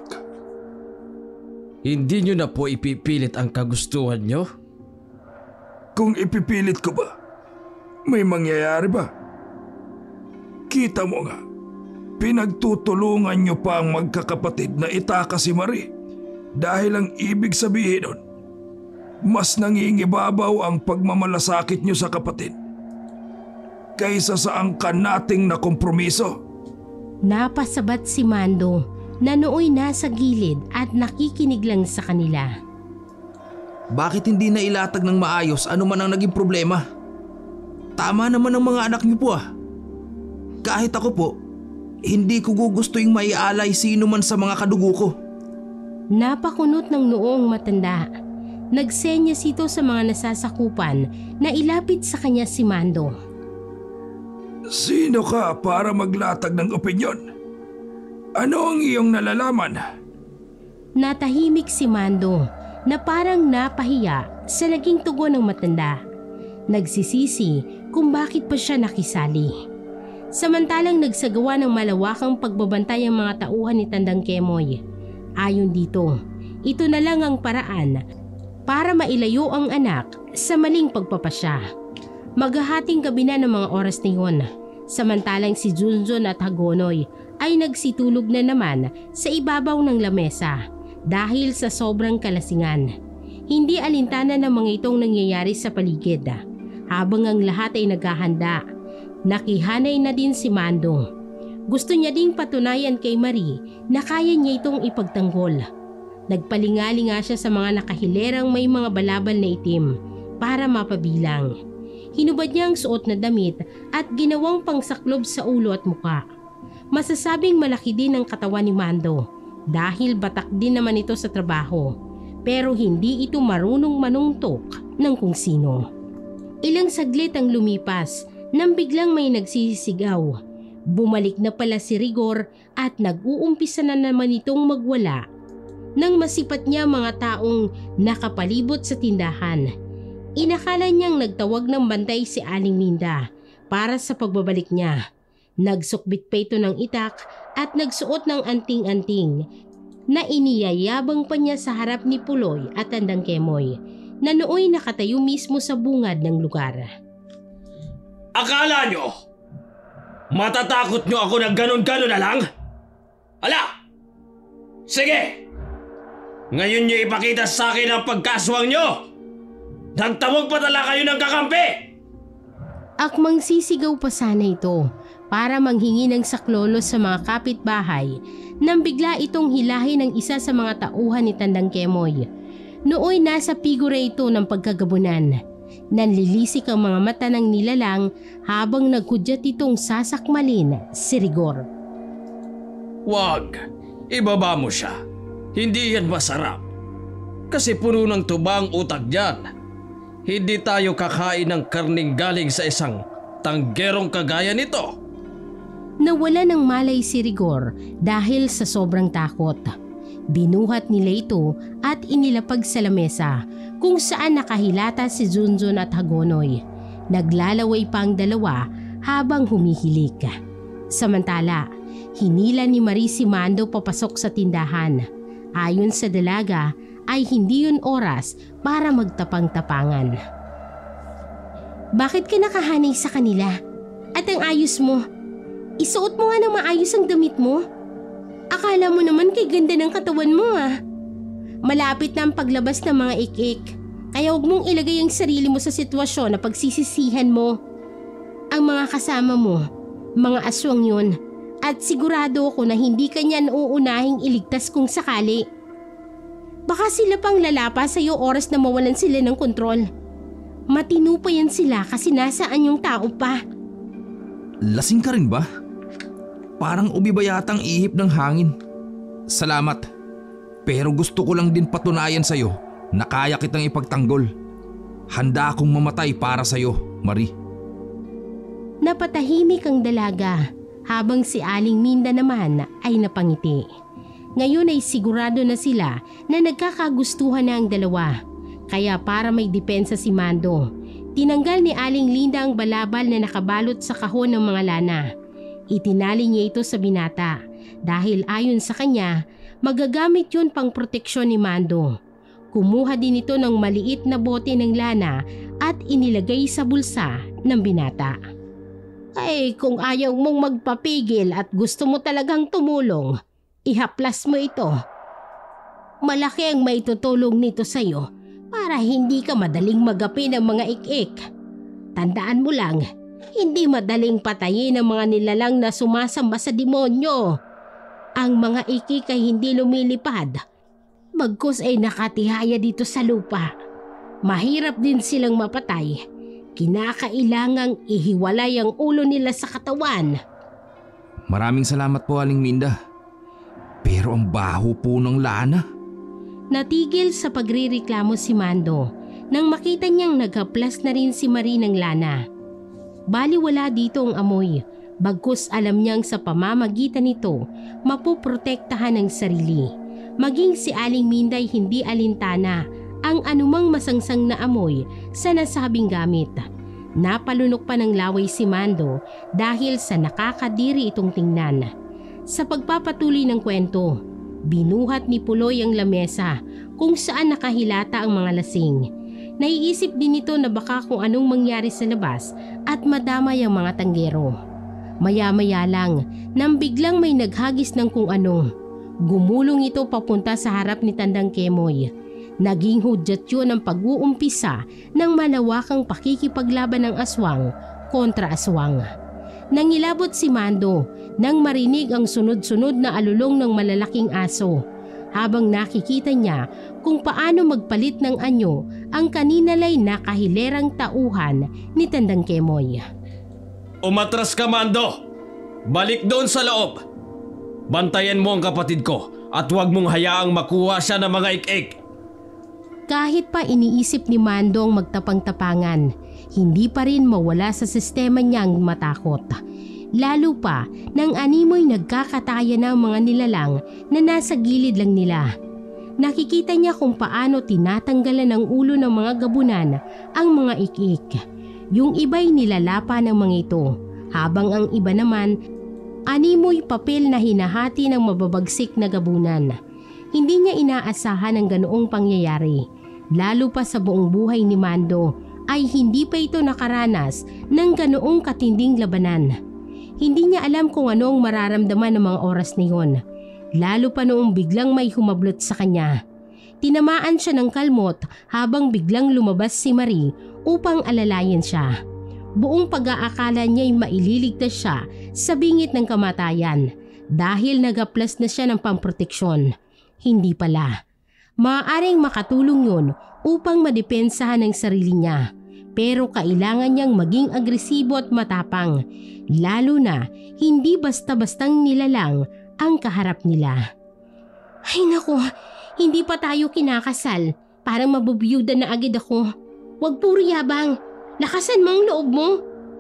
Hindi nyo na po ipipilit ang kagustuhan nyo? Kung ipipilit ko ba, may mangyayari ba? Kita mo nga, pinagtutulungan niyo pa ang magkakapatid na itaka si Marie dahil ang ibig sabihin nun, mas nangingibabaw ang pagmamalasakit niyo sa kapatid kaysa sa angkan nating na kompromiso. Napasabat si Mando na nooy nasa gilid at nakikinig lang sa kanila. Bakit hindi na ilatag ng maayos ano man ang naging problema? Tama naman ang mga anak niyo po ah. Kahit ako po, hindi ko gugustuing maialay sino man sa mga kadugo ko. Napakunot ng noong matanda. Nagsenyas ito sa mga nasasakupan na ilapit sa kanya si Mando. Sino ka para maglatag ng opinyon? Ano ang iyong nalalaman? Natahimik si Mando na parang napahiya sa naging tugon ng matanda. Nagsisisi kung bakit pa siya nakisali. Samantalang nagsagawa ng malawakang pagbabantay ang mga tauhan ni Tandang Kemoy. Ayon dito, ito na lang ang paraan para mailayo ang anak sa maling pagpapasya. Maghahating gabi na ng mga oras na yun. Samantalang si Junjun at Hagonoy ay nagsitulog na naman sa ibabaw ng lamesa dahil sa sobrang kalasingan. Hindi alintana ng mga itong nangyayari sa paligid. Habang ang lahat ay naghahanda, nakihanay na din si Mando. Gusto niya ding patunayan kay Marie na kaya niya itong ipagtanggol. Nagpalingali nga siya sa mga nakahilerang may mga balabal na itim para mapabilang. Hinubad niya ang suot na damit at ginawang pangsaklob sa ulo at muka. Masasabing malaki din ang katawan ni Mando dahil batak din naman ito sa trabaho, pero hindi ito marunong manungtok ng kung sino. Ilang saglit ang lumipas nang biglang may nagsisigaw. Bumalik na pala si Rigor at nag-uumpisa na naman itong magwala nang masipat niya mga taong nakapalibot sa tindahan. Inakala niyang nagtawag ng bantay si Aling Minda para sa pagbabalik niya. Nagsukbit pa ito ng itak at nagsuot ng anting-anting na iniyayabang pa niya sa harap ni Puloy at Tandang Kemoy na nooy nakatayo mismo sa bungad ng lugar. Akala nyo, matatakot nyo ako ng ganon-ganon na lang? Ala! Sige! Ngayon nyo ipakita sa akin ang pagkaswang nyo! Nagtawag pa tala kayo ng kakampi! Akmang sisigaw pa sana ito para manghingi ng saklolo sa mga kapitbahay nang bigla itong hilahin ng isa sa mga tauhan ni Tandang Kemoy. Nooy nasa figura ito ng pagkagabunan. Nanlilisik ang mga mata ng nilalang habang naghudyat itong sasakmalin si Rigor. Wag! Ibaba mo siya. Hindi yan masarap. Kasi puno ng tuba ang utak dyan. Hindi tayo kakain ng karning galing sa isang tanggerong kagaya nito. Nawala ng malay si Rigor dahil sa sobrang takot. Binuhat nila ito at inilapag sa lamesa kung saan nakahilata si Junjun at Hagonoy. Naglalaway pa ang dalawa habang humihilik. Samantala, hinila ni Marie si Mando papasok sa tindahan. Ayon sa dalaga ay hindi yun oras para magtapang-tapangan. Bakit ka nakahanay sa kanila? At ang ayos mo? Isuot mo nga ng maayos ang damit mo. Akala mo naman kay ganda ng katawan mo ah. Malapit na ang paglabas ng mga ik-ik. Kaya huwag mong ilagay ang sarili mo sa sitwasyon na pagsisisihan mo. Ang mga kasama mo, mga aswang yun. At sigurado ako na hindi ka niyan uunahing iligtas kung sakali. Baka sila pang lalapa sa'yo oras na mawalan sila ng kontrol. Matino pa yan sila kasi nasaan yung tao pa. Lasing ka rin ba? Parang ubi ba yatang ihip ng hangin? Salamat. Pero gusto ko lang din patunayan sa'yo na kaya kitang ipagtanggol. Handa akong mamatay para sa'yo, Marie. Napatahimik ang dalaga habang si Aling Minda naman ay napangiti. Ngayon ay sigurado na sila na nagkakagustuhan na ang dalawa. Kaya para may depensa si Mando, tinanggal ni Aling Linda ang balabal na nakabalot sa kahon ng mga lana. Itinali niya ito sa binata dahil ayon sa kanya, magagamit yun pang proteksyon ni Mando. Kumuha din ito ng maliit na bote ng lana at inilagay sa bulsa ng binata. Kung ayaw mong magpapigil at gusto mo talagang tumulong, ihaplas mo ito. Malaki ang maitutulong nito sa'yo para hindi ka madaling magapi ng mga ik-ik. Tandaan mo lang, hindi madaling patayin ang mga nilalang na sumasamba sa demonyo. Ang mga ik-ik ay hindi lumilipad, bagkus ay nakatihaya dito sa lupa. Mahirap din silang mapatay. Kinakailangang ihiwalay ang ulo nila sa katawan. Maraming salamat po, Aling Minda. Pero ang baho po ng lana. Natigil sa pagrireklamo si Mando nang makita niyang naghaplas na rin si Marie ng lana. Baliwala dito ang amoy, bagkus alam niyang sa pamamagitan nito mapoprotektahan ang sarili. Maging si Aling Minda ay hindi alintana ang anumang masangsang na amoy sa nasabing gamit. Napalunok pa ng laway si Mando dahil sa nakakadiri itong tingnan. Sa pagpapatuloy ng kwento, binuhat ni Puloy ang lamesa kung saan nakahilata ang mga lasing. Naiisip din ito na baka kung anong mangyari sa labas at madamay ang mga tanggero. Maya-maya lang nang biglang may naghagis ng kung ano. Gumulong ito papunta sa harap ni Tandang Kemoy. Naging hudyat yun ang pag-uumpisa ng malawakang pakikipaglaban ng aswang kontra aswang. Nangilabot si Mando nang marinig ang sunod-sunod na alulong ng malalaking aso habang nakikita niya kung paano magpalit ng anyo ang kaninalay nakahilerang tauhan ni Tandang Kemoy. Umatras ka, Mando! Balik doon sa loob! Bantayan mo ang kapatid ko at huwag mong hayaang makuha siya ng mga ik-ik. Kahit pa iniisip ni Mando ang magtapang-tapangan, hindi pa rin mawala sa sistema niyang matakot. Lalo pa nang animoy nagkakataya ng mga nilalang na nasa gilid lang nila. Nakikita niya kung paano tinatanggalan ng ulo ng mga gabunan ang mga ik-ik. Yung iba'y nilalapa ng mga ito, habang ang iba naman animoy papel na hinahati ng mababagsik na gabunan. Hindi niya inaasahan ang ganoong pangyayari. Lalo pa sa buong buhay ni Mando ay hindi pa ito nakaranas ng ganoong katinding labanan. Hindi niya alam kung anong mararamdaman ng mga oras na yun. Lalo pa noong biglang may humablot sa kanya. Tinamaan siya ng kalmot habang biglang lumabas si Marie upang alalayan siya. Buong pag-aakala niya'y maililigtas siya sa bingit ng kamatayan dahil nagaplas na siya ng pamproteksyon. Hindi pala. Maaaring makatulong yun upang madepensahan ang sarili niya. Pero kailangan niyang maging agresibo at matapang. Lalo na hindi basta-bastang nilalang ang kaharap nila. Ay naku, hindi pa tayo kinakasal. Parang mabubiyuda na agad ako. Huwag puro yabang. Lakasan mo ang loob mo.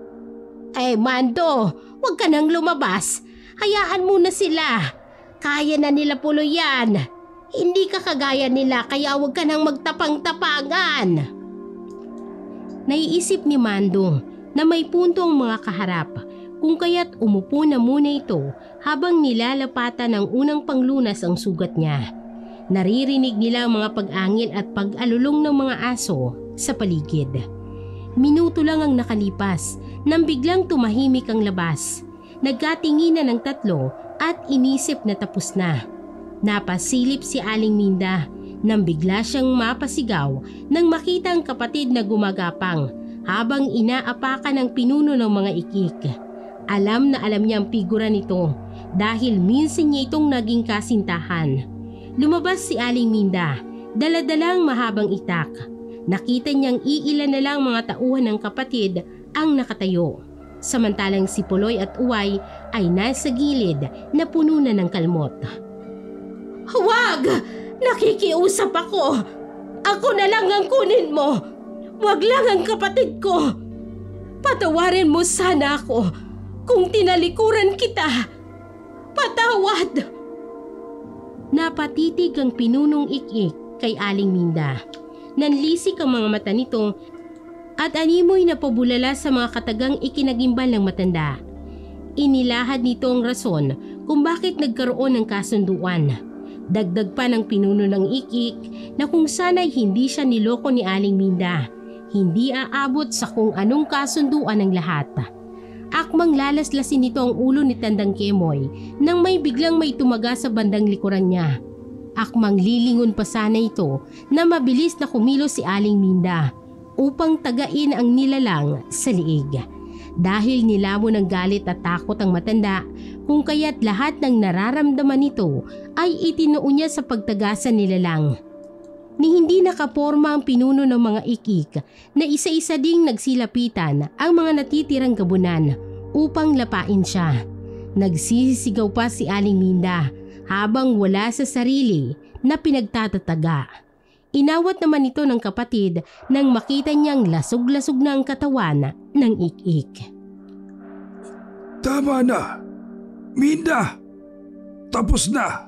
Mando, huwag ka nang lumabas. Hayaan mo na sila. Kaya na nila Puloy yan. Hindi ka kagaya nila kaya huwag ka nang magtapang-tapangan. Naiisip ni Mando na may punto ang mga kaharap kung kaya't umupo na muna ito habang nilalapatan ng unang panglunas ang sugat niya. Naririnig nila ang mga pag-angil at pag-alulong ng mga aso sa paligid. Minuto lang ang nakalipas nang biglang tumahimik ang labas. Nagkatinginan ng tatlo at inisip na tapos na. Napasilip si Aling Minda nang bigla siyang mapasigaw nang makita ang kapatid na gumagapang habang inaapakan ang pinuno ng mga ikik. Alam na alam niya ang figura nito dahil minsan niya itong naging kasintahan. Lumabas si Aling Minda, daladalang mahabang itak. Nakita niyang iilan na lang mga tauhan ng kapatid ang nakatayo. Samantalang si Puloy at Uway ay nasa gilid na puno na ng kalmot. Huwag! Nakikiusap ako! Ako na lang ang kunin mo! Huwag lang ang kapatid ko! Patawarin mo sana ako kung tinalikuran kita! Patawad! Napatitig ang pinunong ik-ik kay Aling Minda. Nanlisik ang mga mata nito at animoy na pabulala sa mga katagang ikinagimbal ng matanda. Inilahad nito ang rason kung bakit nagkaroon ng kasunduan. Dagdag pa ng pinuno ng ik-ik na kung sana'y hindi siya niloko ni Aling Minda, hindi aabot sa kung anong kasunduan ng lahat. Akmang lalaslasin nito ang ulo ni Tandang Kemoy nang may biglang may tumaga sa bandang likuran niya. Akmang lilingon pa sana ito na mabilis na kumilos si Aling Minda upang tagain ang nilalang sa liig. Dahil nilamon ng galit at takot ang matanda, kung kaya't lahat ng nararamdaman nito ay itinuon niya sa pagtagasan nilalang. Ni hindi nakaporma ang pinuno ng mga ikik na isa-isa ding nagsilapitan ang mga natitirang gabunan upang lapain siya. Nagsisigaw pa si Aling Minda habang wala sa sarili na pinagtatataga. Inawat naman ito ng kapatid nang makita niyang lasog-lasog na ang katawan ng ikik. Tama na! Minda! Tapos na!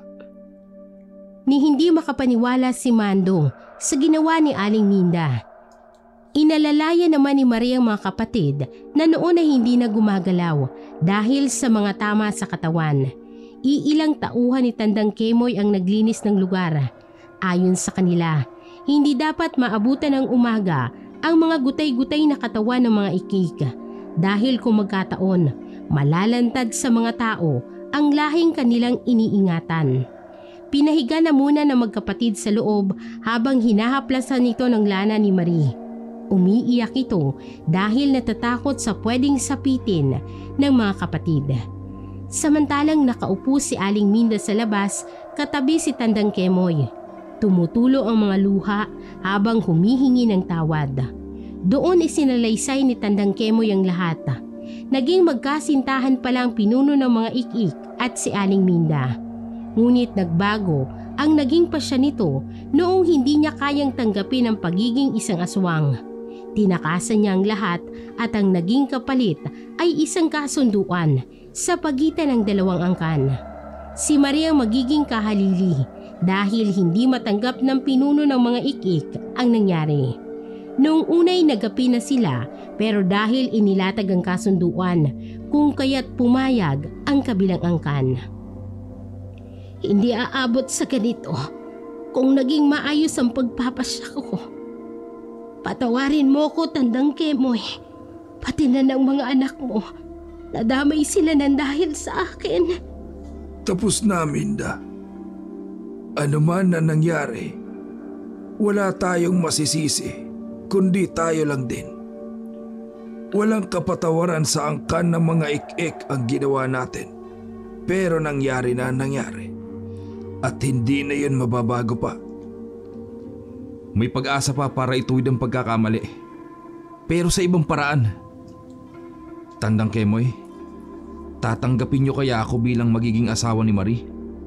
Ni hindi makapaniwala si Mando sa ginawa ni Aling Minda. Inalalaya naman ni Maria ang mga kapatid na noon ay hindi na gumagalaw dahil sa mga tama sa katawan. Iilang tauhan ni Tandang Kemoy ang naglinis ng lugar. Ayon sa kanila, hindi dapat maabutan ng umaga ang mga gutay-gutay na katawan ng mga ikik dahil kung magkataon, malalantad sa mga tao ang lahing kanilang iniingatan. Pinahiga na muna ng magkapatid sa loob habang hinahaplasan nito ng lana ni Marie. Umiiyak ito dahil natatakot sa pwedeng sapitin ng mga kapatid. Samantalang nakaupo si Aling Minda sa labas katabi si Tandang Kemoy. Tumutulo ang mga luha habang humihingi ng tawad. Doon isinalaysay ni Tandang Kemoy ang lahat. Naging magkasintahan pala ang pinuno ng mga ikik at si Aling Minda. Ngunit nagbago ang naging pasya nito noong hindi niya kayang tanggapin ang pagiging isang aswang. Tinakasan niya ang lahat at ang naging kapalit ay isang kasunduan sa pagitan ng dalawang angkan. Si Maria ang magiging kahalili dahil hindi matanggap ng pinuno ng mga ikik ang nangyari. Noong unay nagapi na sila pero dahil inilatag ang kasunduan kung kaya't pumayag ang kabilang angkan. Hindi aabot sa ganito kung naging maayos ang pagpapasya ko. Patawarin mo ko, Tandang Kemoy, pati na ng mga anak mo. Nadamay sila ng dahil sa akin. Tapos na, Minda. Ano man na nangyari, wala tayong masisisi, kundi tayo lang din. Walang kapatawaran sa angkan ng mga ik-ik ang ginawa natin. Pero nangyari na nangyari. At hindi na yun mababago pa. May pag-asa pa para ituwid ang pagkakamali. Pero sa ibang paraan. Tandang Kemoy, tatanggapin niyo kaya ako bilang magiging asawa ni Marie?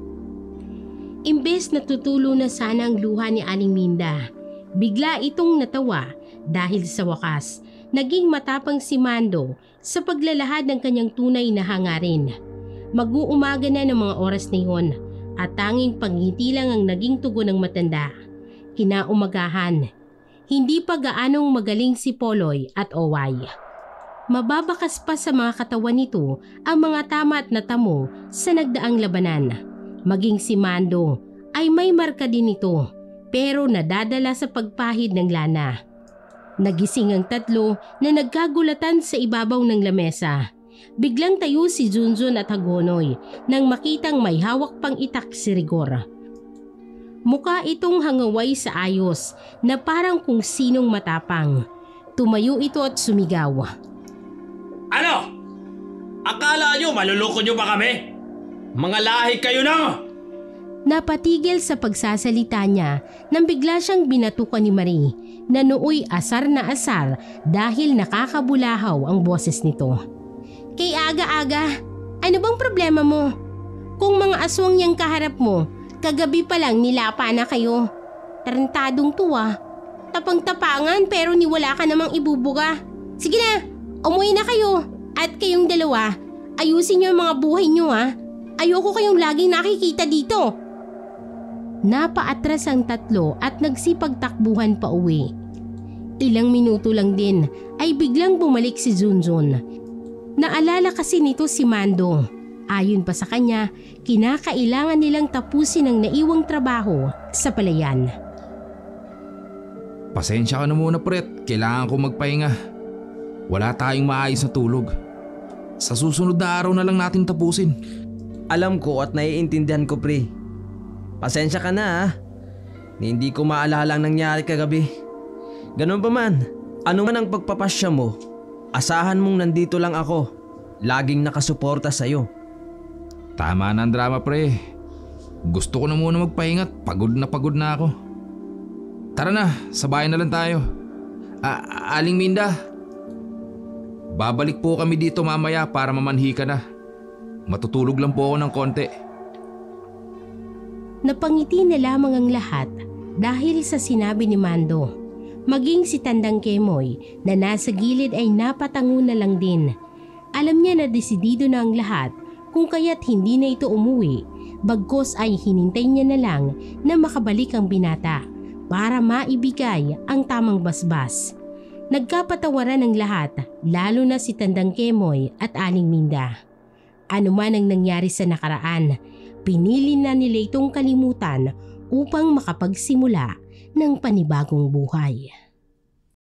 Imbes na tutulo na sana ang luha ni Aling Minda, bigla itong natawa dahil sa wakas naging matapang si Mando sa paglalahad ng kanyang tunay na hangarin. Mag-uumaga na ng mga oras na iyon at tanging pangiti lang ang naging tugon ng matanda. Kinaumagahan, hindi pa gaanong magaling si Poloy at Oway. Mababakas pa sa mga katawan nito ang mga tama at natamo sa nagdaang labanan. Maging si Mando ay may marka din ito pero nadadala sa pagpahid ng lana. Nagising ang tatlo na nagkagulatan sa ibabaw ng lamesa. Biglang tayo si Junjun at Hagonoy nang makitang may hawak pang itak si Rigor. Mukha itong hangaway sa ayos na parang kung sinong matapang. Tumayo ito at sumigaw. Ano? Akala nyo maluloko nyo ba kami? Mga lahi kayo na! Napatigil sa pagsasalita niya nang bigla siyang binatukan ni Marie na nooy asar na asar dahil nakakabulahaw ang boses nito. Kay aga-aga, ano bang problema mo? Kung mga aswang niyang kaharap mo, kagabi pa lang nilapa na kayo. Tarantadong tuwa. Tapang-tapangan pero niwala ka namang ibubuga. Sige na, umuwi na kayo. At kayong dalawa, ayusin niyo ang mga buhay niyo ha. Ayoko kayong laging nakikita dito. Napaatras ang tatlo at nagsipagtakbuhan pa uwi. Ilang minuto lang din ay biglang bumalik si Junjun. Naalala kasi nito si Mando. Ayon pa sa kanya, kinakailangan nilang tapusin ang naiwang trabaho sa palayan. Pasensya ka na muna, Pret. Kailangan ko magpahinga. Wala tayong maayos na tulog. Sa susunod na araw na lang natin tapusin. Alam ko at naiintindihan ko, pre. Pasensya ka na ha. Hindi ko maalala ang nangyari kagabi. Ganun pa man, ano man ang pagpapasya mo, asahan mong nandito lang ako. Laging nakasuporta sa'yo. Tama na ang drama, pre. Gusto ko na muna magpahingat. Pagod na ako. Tara na, sa bahay na lang tayo. Aling Minda, babalik po kami dito mamaya para mamanhi ka na. Matutulog lang po ako ng konti. Napangiti na lamang ang lahat dahil sa sinabi ni Mando. Maging si Tandang Kemoy na nasa gilid ay napatango na lang din. Alam niya na desidido na ang lahat kung kaya't hindi na ito umuwi. Bagkos ay hinintay niya na lang na makabalik ang binata para maibigay ang tamang basbas. Nagkapatawaran ang lahat, lalo na si Tandang Kemoy at Aling Minda. Ano man ang nangyari sa nakaraan, pinili na nila itong kalimutan upang makapagsimula ng panibagong buhay.